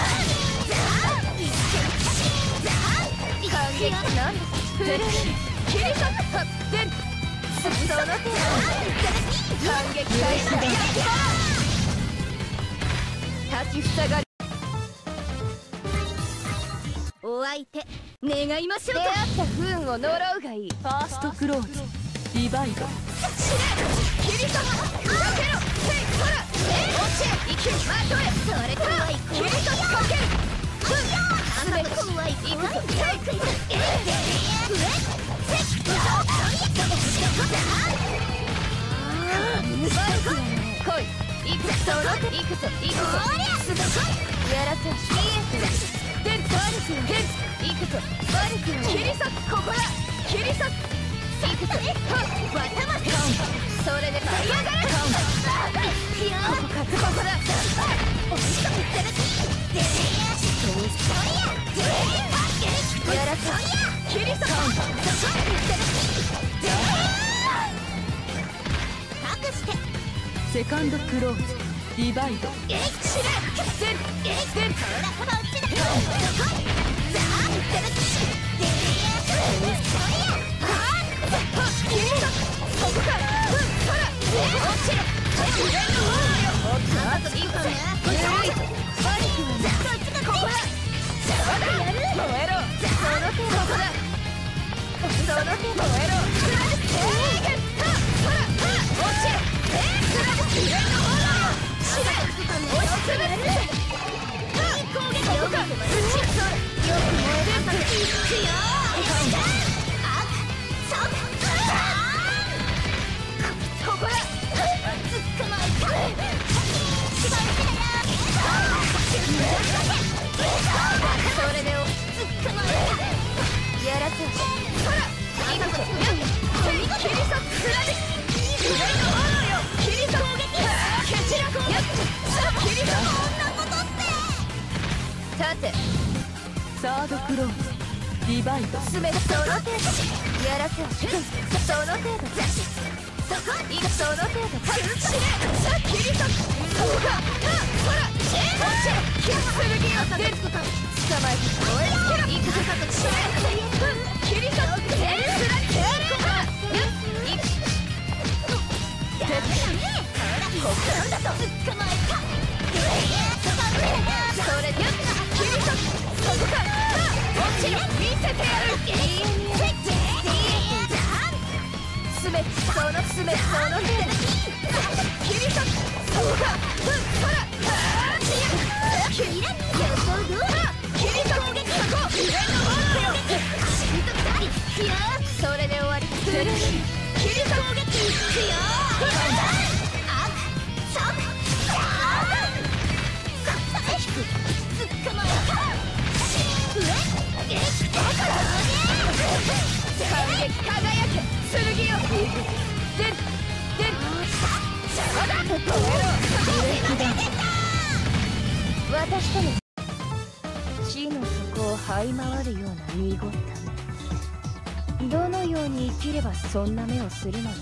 Speaker 4: 反撃なんだ。フレッシュ切り裂く。でその手反撃開始だ。立ちふさがる。お相手願いましょうか。出会った不運を呪うがいい。
Speaker 2: ファーストクローズリバイド。
Speaker 4: 切り裂く。かけろほら落ちろ行けまとえ。それとは切り裂く。かけるあんな怖い行くぞ。来い行くぞ。行くぞやらせはし
Speaker 2: で悪くは行くぞ。悪くは切り裂く。ここだ。切り裂く。行くぞ。わたまそれで舞い上がれ。ここか。ここだ。押し込むってる。やらせ。切り裂く。セカンドクローズ。ディバイド。死ね。サードクローズ。ディバイド。進めその程度。やらせはその程度。その程度。死ね。切り裂く。そうか。ほら。剣をたたくこと。捕まえて燃えつけろ。行くぞ。死ね。切り裂く。ここなんだと。捕まえた。それで切り裂く。そこか。落ちろ。見せてやる。すべそのすべその手で切り裂く。そうか。ほら。切り裂く。それで終わり。切り裂く。私との地の底を這い回るような濁った目。どのように生きればそんな目をするのだろう。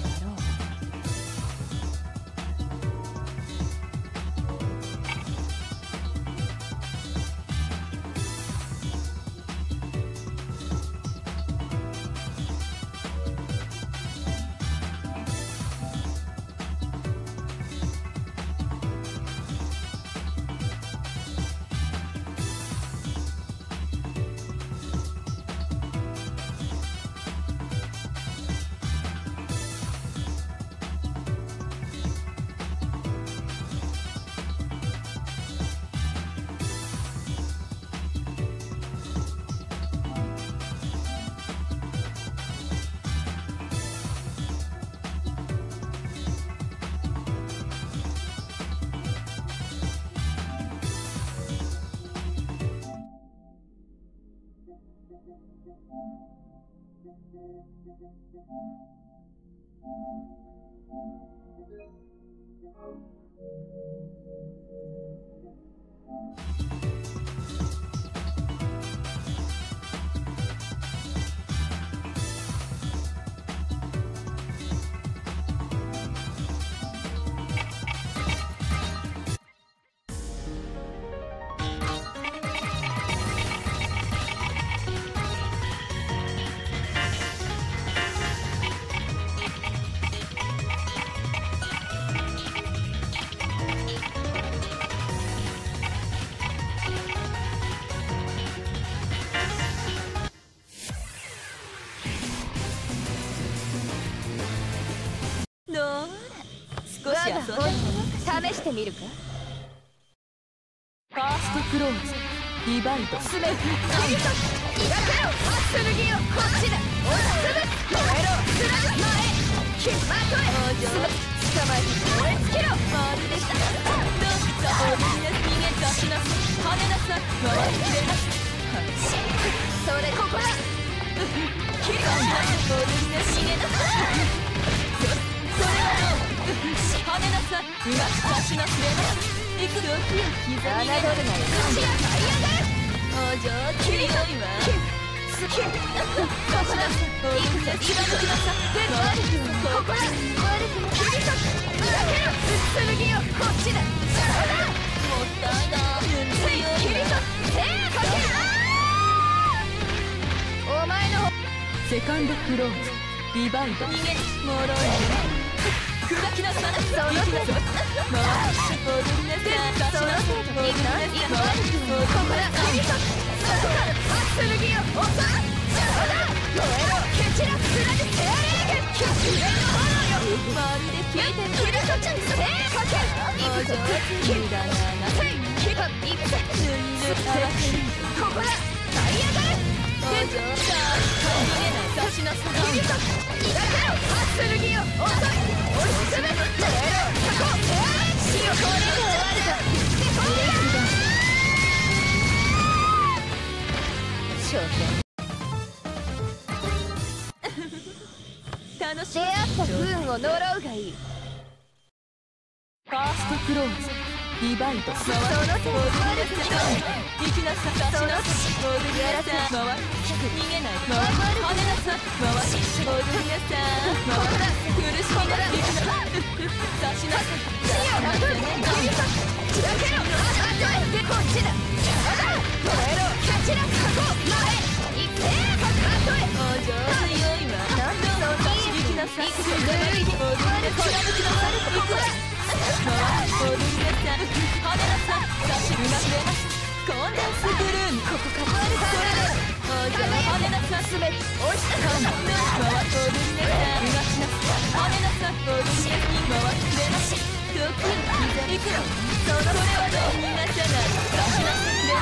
Speaker 2: 試してみるか。ファーストクローズ。ディバイド。スメフ。切り裂く。開けろ。剣よ。こっちだ。押しつぶす。燃えろ。前。まとえ。捕まえて燃えつけろ。回りでした。どうか。おびに逃げ出しなさい。跳ねなさい。回りきれなさい。 さい。うまく差しのすればいく時を刻み侮るなよ。お上手に良いわ。差しなさい。おいくぜ今のきなさい。ここだ。悪くな切り裂く。砕けろ。剣よこっちだ。もったいな。切り裂く。手をかける。お前のセカンドクローズリバイド逃げもろい砕きなさい。その手回し踊りなさい。その手踊りなさい。ここだ。切り裂く。そこから剣よ押さん。そうだ。燃えろ蹴散らすなで手荒れげ上の炎よ。まるで聞いてる。切り裂く。手かける。お上手にだな。切る。いくぜ。ここだ。舞い上がれ。お上手だ。逃げない差しなさい。切り裂く。剣よ遅い。押し詰めろ。手荒れ火をこれで終わるぞ。楽しみ出会った不運を呪うがいい。ファーストクローズリバイド。その手を回るぞ。行きなさい。その手踊りなさい。回る。逃げない。回る。跳ねなさい。回り。踊りなさい。回る。苦しみな。行きなさい。差しなさい。死をなく。切り裂く。砕けろ。あとへでこっちだ。燃えろ。蹴散らす。ここ前。行け。あとへ。お上手よいわ。なんだその行きなさい。踊りなさい。行くわ。踊りなさい。跳ねなさい。差しうまくれます。コンデンスブルーム。ここからこれだ。お上跳ねなさい。すべて押した。踊りなさい。うましなさい。跳ねなさい。踊りなさい。回ってくれます。時を刻みくろ。それはどう逃がさない。差しなさい。くれます。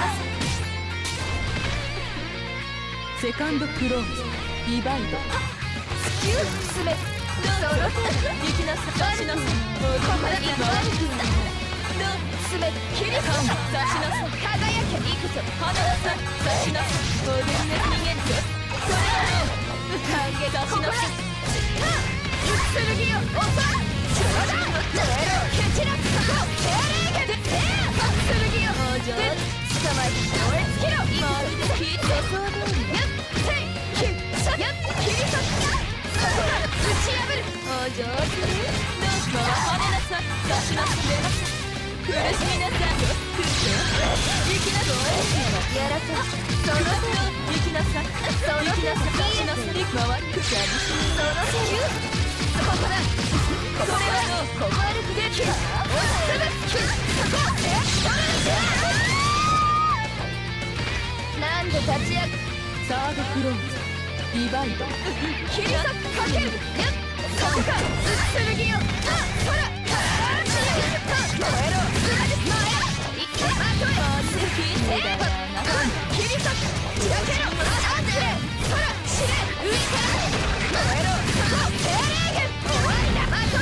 Speaker 2: セカンドクローズリバイド。スキューすべてどうぞ。行きなさい。差しなさい。ここだ。回る。どうすべて切り裂く。差しなさい。輝け。いくぞ。跳ねなさい。差しなさい。踊りな逃げるぞ。それはどう反撃。差しなさい。剣よ押さん。そうだ。燃えろ蹴散らす。そこ手荒れげで剣よお上手。捕まえて燃え尽きろ。まるで聞いてそうどおり。やっせい切り裂く。そこから打ち破る。お上手にどうしも跳ねなさい。差しなさい。苦しみなさい。行きなさい。やらせ。その手を行きなさい。その手を差しなさい。回る。くしゃみ。その手をここだ。これはどう。ここ歩くできる。押しつぶす。そこなんで立ち上がる。サードクローズリバイド。切り裂く。かける。やっそこか。剣よ。ほら。燃えろ。いけ。あとへ。切り裂く。砕けろ。あってほら。死ね。上から燃えろ。そこ手荒れげん。終わりだ。あとへ。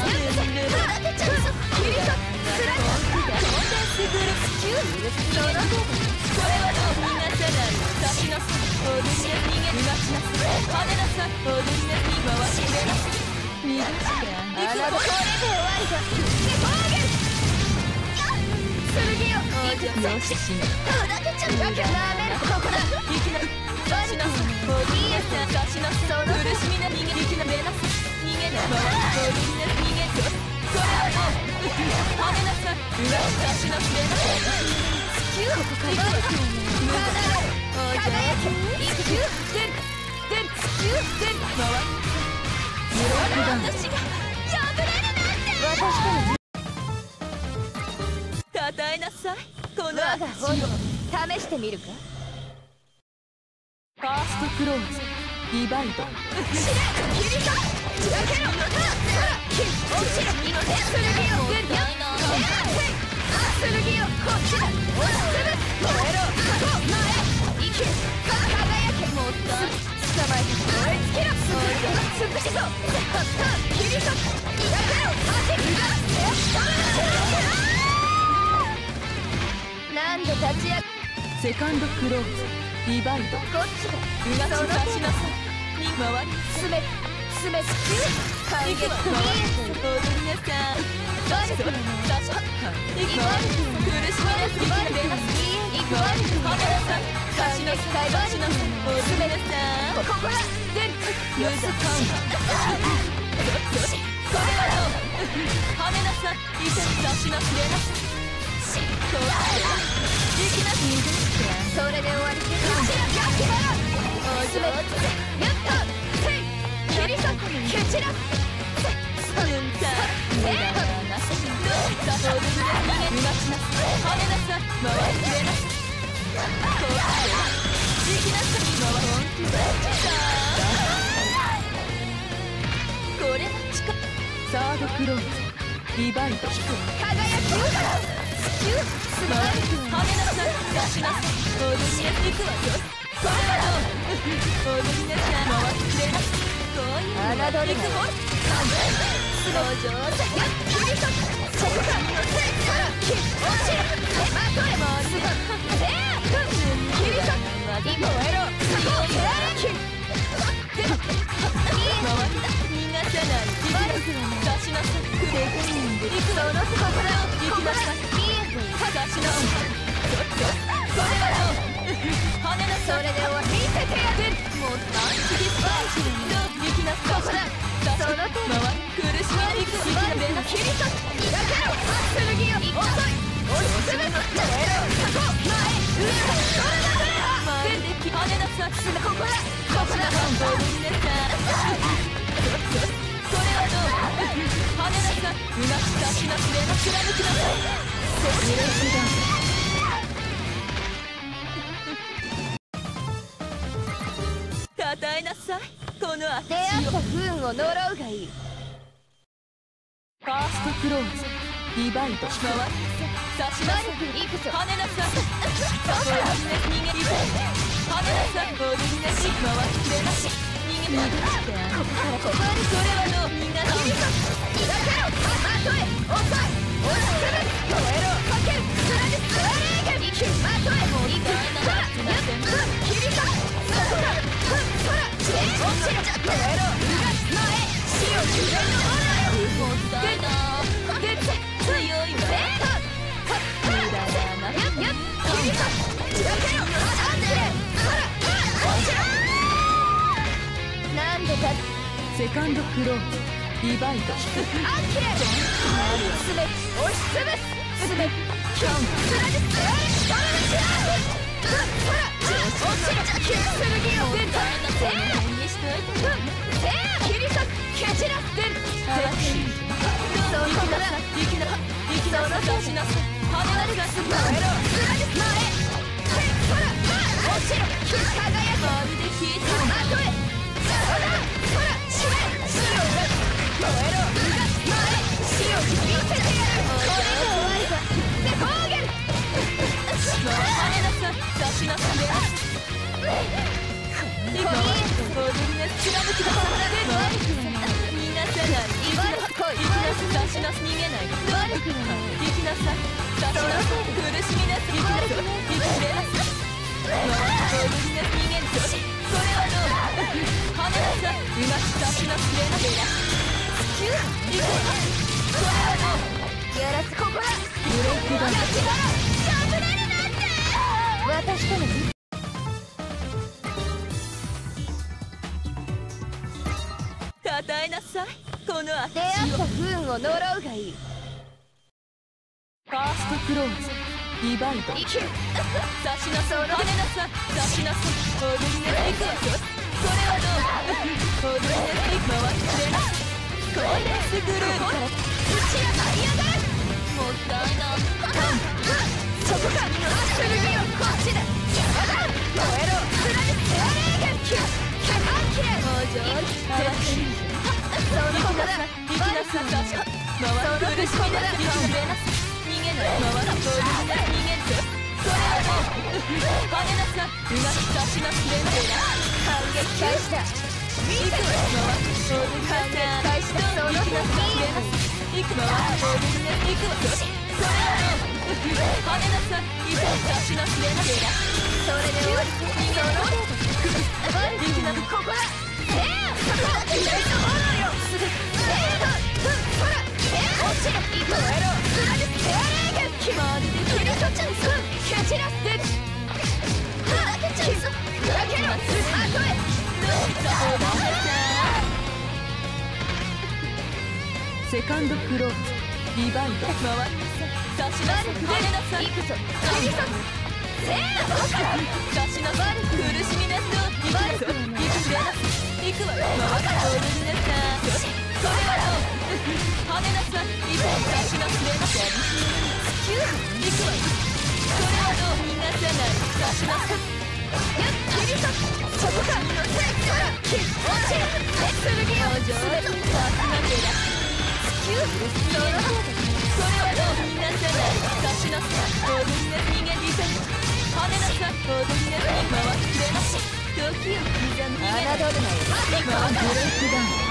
Speaker 2: 切り裂く。スラッコンデンスブルースキュー。その手これはどう。逃がさない。差しなさい。踊りな逃げる。逃がしなさい。跳ねなさい。踊りなに回し入れなさい。逃がしてあげる。これで終わりだ。剣よ。よししな。砕けちゃう。なめる。ここだ。行きな。差しなさい。ボディエス差しなさい。苦しみな逃げ。行きなめなさい。逃げな。ボディな逃げ。これはどう。跳ねなさい。差しなさい。ここから。おじゃあ。いく。で回る。私が破れるなんて。私とたたえなさい。この我が炎試してみるか。ファーストクローズリバイド。死ね。切り裂く。砕けろ。落ちろ。今剣よ。剣よ。こっちだ。押しつぶす。燃えろ。ここ前。生きる。輝け。もっと捕まえて燃え尽きろ。つくしそう。切り裂く。砕けろ。足がなんで立ち上がる。セカンドクローズリバイド。こっちだ。うがち出しなさい。に回り。すべてめ地球感激踊りなさい。バルクの出しは行くわ。苦しみなすぎて出ます行くわ。はめなさい差しの使い出しの踊りなさい。ここら全無駄感これはどうはめなさい差しの触れなさい。こう行きなすそれで終わりでお上手やったせい切り裂く蹴散らすうんか無駄なしどうだそうで逃げなしなはめなさい回りきれなしこう行きなさい回本気だこれは近っサードクローズリバイト輝きを地球すまいはめなさい出しなさい踊りやすいくわよ。これはどう踊りなさい回ってくれなこういう侮りくもすごい上手やっ切り裂くそこかせいから切落ちるまとえ回りだ切り裂く一歩エロそこを切る回った逃がさないバルクは出しなさいクレートニング行くのここら行きなさい出しなさいこれはどう羽なそれで終わり見せてやるもうアンチディスパーチどう行きなさいここだその手回り苦しみに行く行きなべな切り裂くだけろ剣よ遅い押しつぶすこれろそこ前上それだけまるで羽なさいここだ踊りなさいこれはどう羽なさいうまく出しなすれば貫きなさいそうだたたえなさいこの足を出会った不運を呪うがいい。ファーストクローズリバイト回り差しなさい跳ねなさい踊りなし逃げる跳ねなさい踊りなし回りきれなし逃げなしてここからここまでそれはどう逃がしいだけろまとえ遅い押しつぶす燃えろかけるつなぎつられげるまとえもういかないな切り裂くそこだそら落ちる燃えろ逃がす前死を自然のものよもったいな出て強いわ無駄だなやっ切り裂く散らけろなんでそら落ちろなんでかセカンドクローズリバイトアンキレすべて押しつぶすすべてキョンつらじつられそれで知らほら落ちる剣を出たせーにしといてせー切り裂く蹴散らすそこから生きなその出しなさい跳ねなさい燃えろつらじ前ほら落ちろ輝くまるで引いたまとえほら死ね死を出す燃えろ前死を見せてやるこれが終わりだで攻撃跳ねなさい出しなさい今は踊りなす貫きだ逃がさない行きなさい出しなす逃げない行きなさい出しなさい苦しみなす行きなさい生きれなさい踊りなす逃げるこれはどう跳ねなさいうまく出しなすれなべら地球行くこれはどうやらすここだブレイクだ破れるなんて私とのたたえなさいこの足を出会った不運を呪うがいい。ファーストクローズリバイト生きる差しなさい跳ねなさい出しなさい踊りなさい行くわよこれはどう踊りなさい回ってくれなこれですぐるから打ち上がりやがるもったいなそこか剣をこっちだ燃えろつられてやれーげんきれいもう上手そのこだ生きなさい回る苦しみなさい生きれなさい逃げない回るボールにな逃げんぞこれはもう跳ねなさいうまく出しなすれんべら反撃開始だ行くわ回る反撃開始だその生きなさいれなさい行く回るボールにな行くわこれはもう跳ねなさいいざ出しなすれんべらそれで終わり逃げろ生きなここだセカンドクローズリバイド回りなさい差しなさい跳ねなさい行くぞ切り裂く差しなさい苦しみなさい行くぞ行くぜ行くわよ踊りなさいよしそれはどう跳ねなさい行く差しなさい行くわよそれはどう逃がさない差しなさい切り裂くそこか切り落ちる剣を上手にさすがけだそれはどう逃がさない差しなさい踊りな逃げりさ跳ねなさい踊りな回ってくれなし時を刻む逃げなどるなよ今はブレイク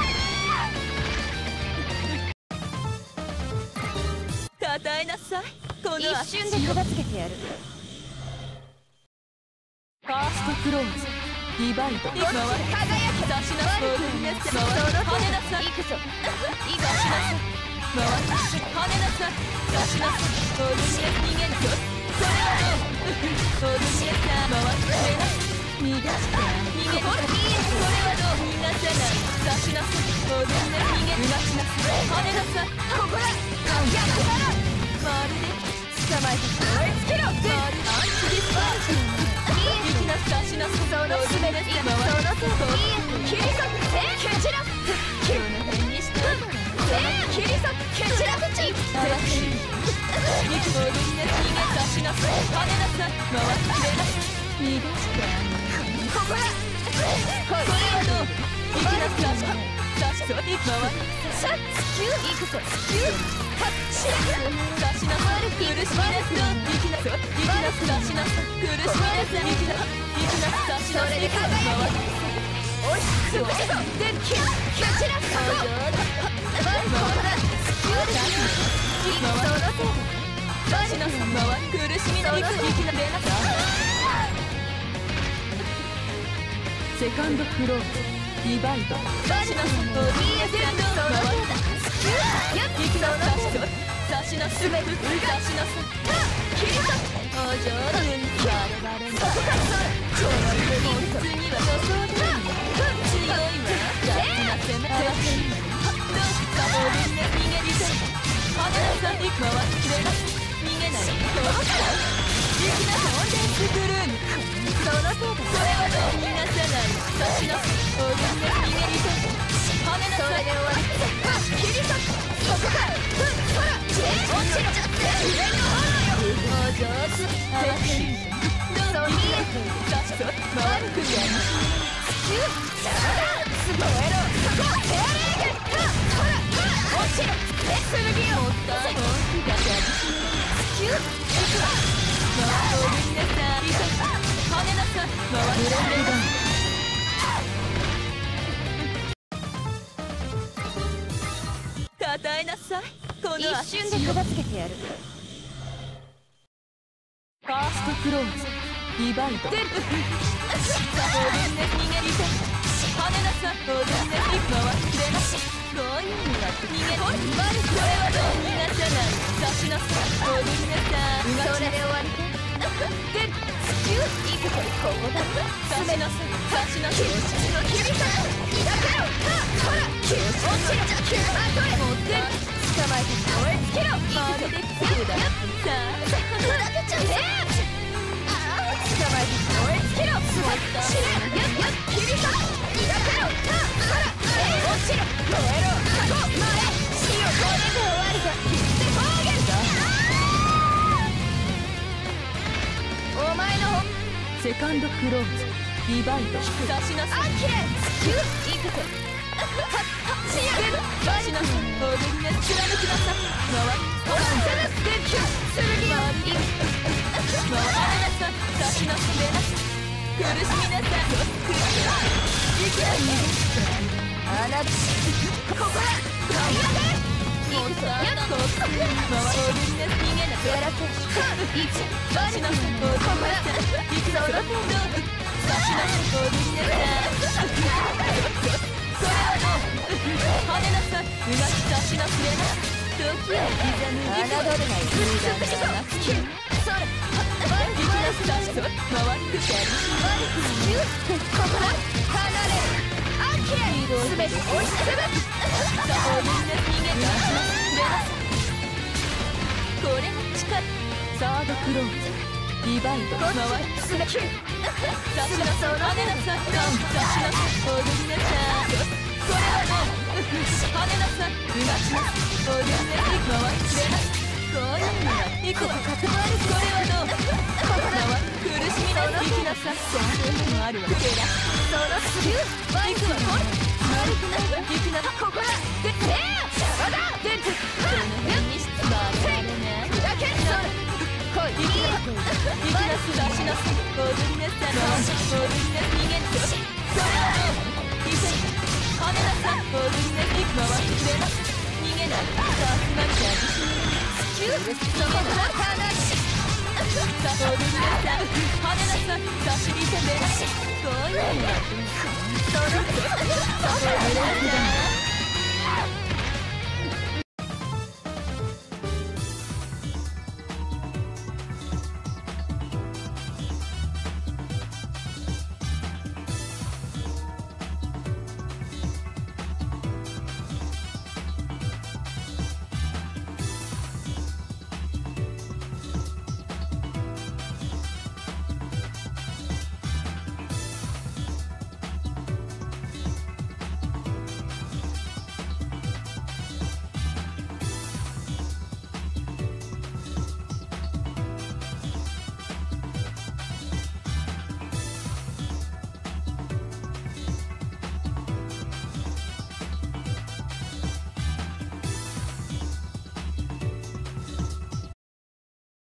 Speaker 2: ダウンたたえなさいこの一瞬で片付けてやるファーストクローズディバイド回る輝き差しなさい踊りなさい跳ねなさい行くぞいざしなさい回って跳ねなさい差しなさい踊りな逃げなさいそれはどう踊りなさい回ってくれな逃がして逃げなさいそれはどう逃がさない差しなさい踊りな逃げなさい跳ねなさいここだ逆だろまるで捕まえて追いつけろまるでアンチディスパーチいきな差しなさいそのすべて回って切り裂く蹴散らす今日の辺にして切り裂く蹴散らすチーム踊りな逃げ差しなさい跳ねなさい回ってくれな逃がしてここだこれはどういきな差し差しそう回ってさっキューいくぞキューはっしら差しなさい苦しみなさいいきなさい差しなさい苦しみなさいいきな差しなさいそれで輝けおいすごいぞでキュー散らすここだキューだその程度差しなさい苦しみなさいいきな出なさいセカンドクローズディバイド差しなさい全部回ったいきな差しなすべて差しなさい切り裂くお上手にバレバレそこからその次は予想で強いわ雑な攻め合わせにどうか踊りな逃げりせ跳ねなさい回ってくれな逃げないそうかいきな飛んでスクルームその程度それはどう逃がさない差しなさい踊りな逃げりせ跳ねなさいそれで終わり切り裂くそこからほら落ちろ自然の炎よお上手どう見えて差しと回るくやみキュージャラスボエロそこヘアレーゲほら落ちろ剣を持った本気がやみキューいくわ回りなさい跳ねなさい回るレーガン与えなさいこの一瞬で片付けてやるファーストクローズディバイド踊りな逃げりせ跳ねなさい踊りな回ってくれなしこういうのは逃げこれはどう逃がさない差しなさい踊りなさいそれで終わりかでキューいくぞここだ差しなさい差しなさい切り裂く抱けろほらキュー落ちろキューあとへ持って捕まえて燃えつけろまるでキューださあ砕けちゃうぜ捕まえて燃えつけろ死ね切り裂く抱けろほら落ちろ燃えろここ前死をこれで終わりだ切って方言だお前のセカンドクローズディバイド差しなさいキューいくぞ仕上げる差しなさい踊りな貫きなさい回るキュー剣回り回らなさい差しなさい苦しみなさいいきなりあなたここだいくぞやっと回るな逃げなやらせ差しなさいここだいくぞ差しなさい踊りなさい跳ねなさい。うまく差しの触れな。時を刻む。侮れない空間がなくて。それ。いきなさい。回ってキャリー。ここだ。離れる。アンキレイ。すべて押しつぶす。さあ、みんな逃げて。これが力。サードクローズ。リバイド。回りすべき。差しなさい。跳ねなさい。差しなさい。踊りなさい。これはどう？跳ねなさい。うましなさい。踊りなさい。回りくれなさい。こういうのは行こう。これはどう？苦しみなさい。行きなさい。そういうのもあるわ。けら。そのすぐ。バイクはこれ。悪くないわ。行きなさい。ここだ。で、まだ。出て。この辺にして。バレね。だけそれ。来い。行きなさい。出しなさい。踊りなさい。踊りなさい。逃げて。それはどう？行け。跳ねなさい。踊りなさい。回ってくれな。逃げない。さすがキャリー。そこだ。話。踊りなさい。跳ねなさい。差しに攻めな。こういうのはどう？その。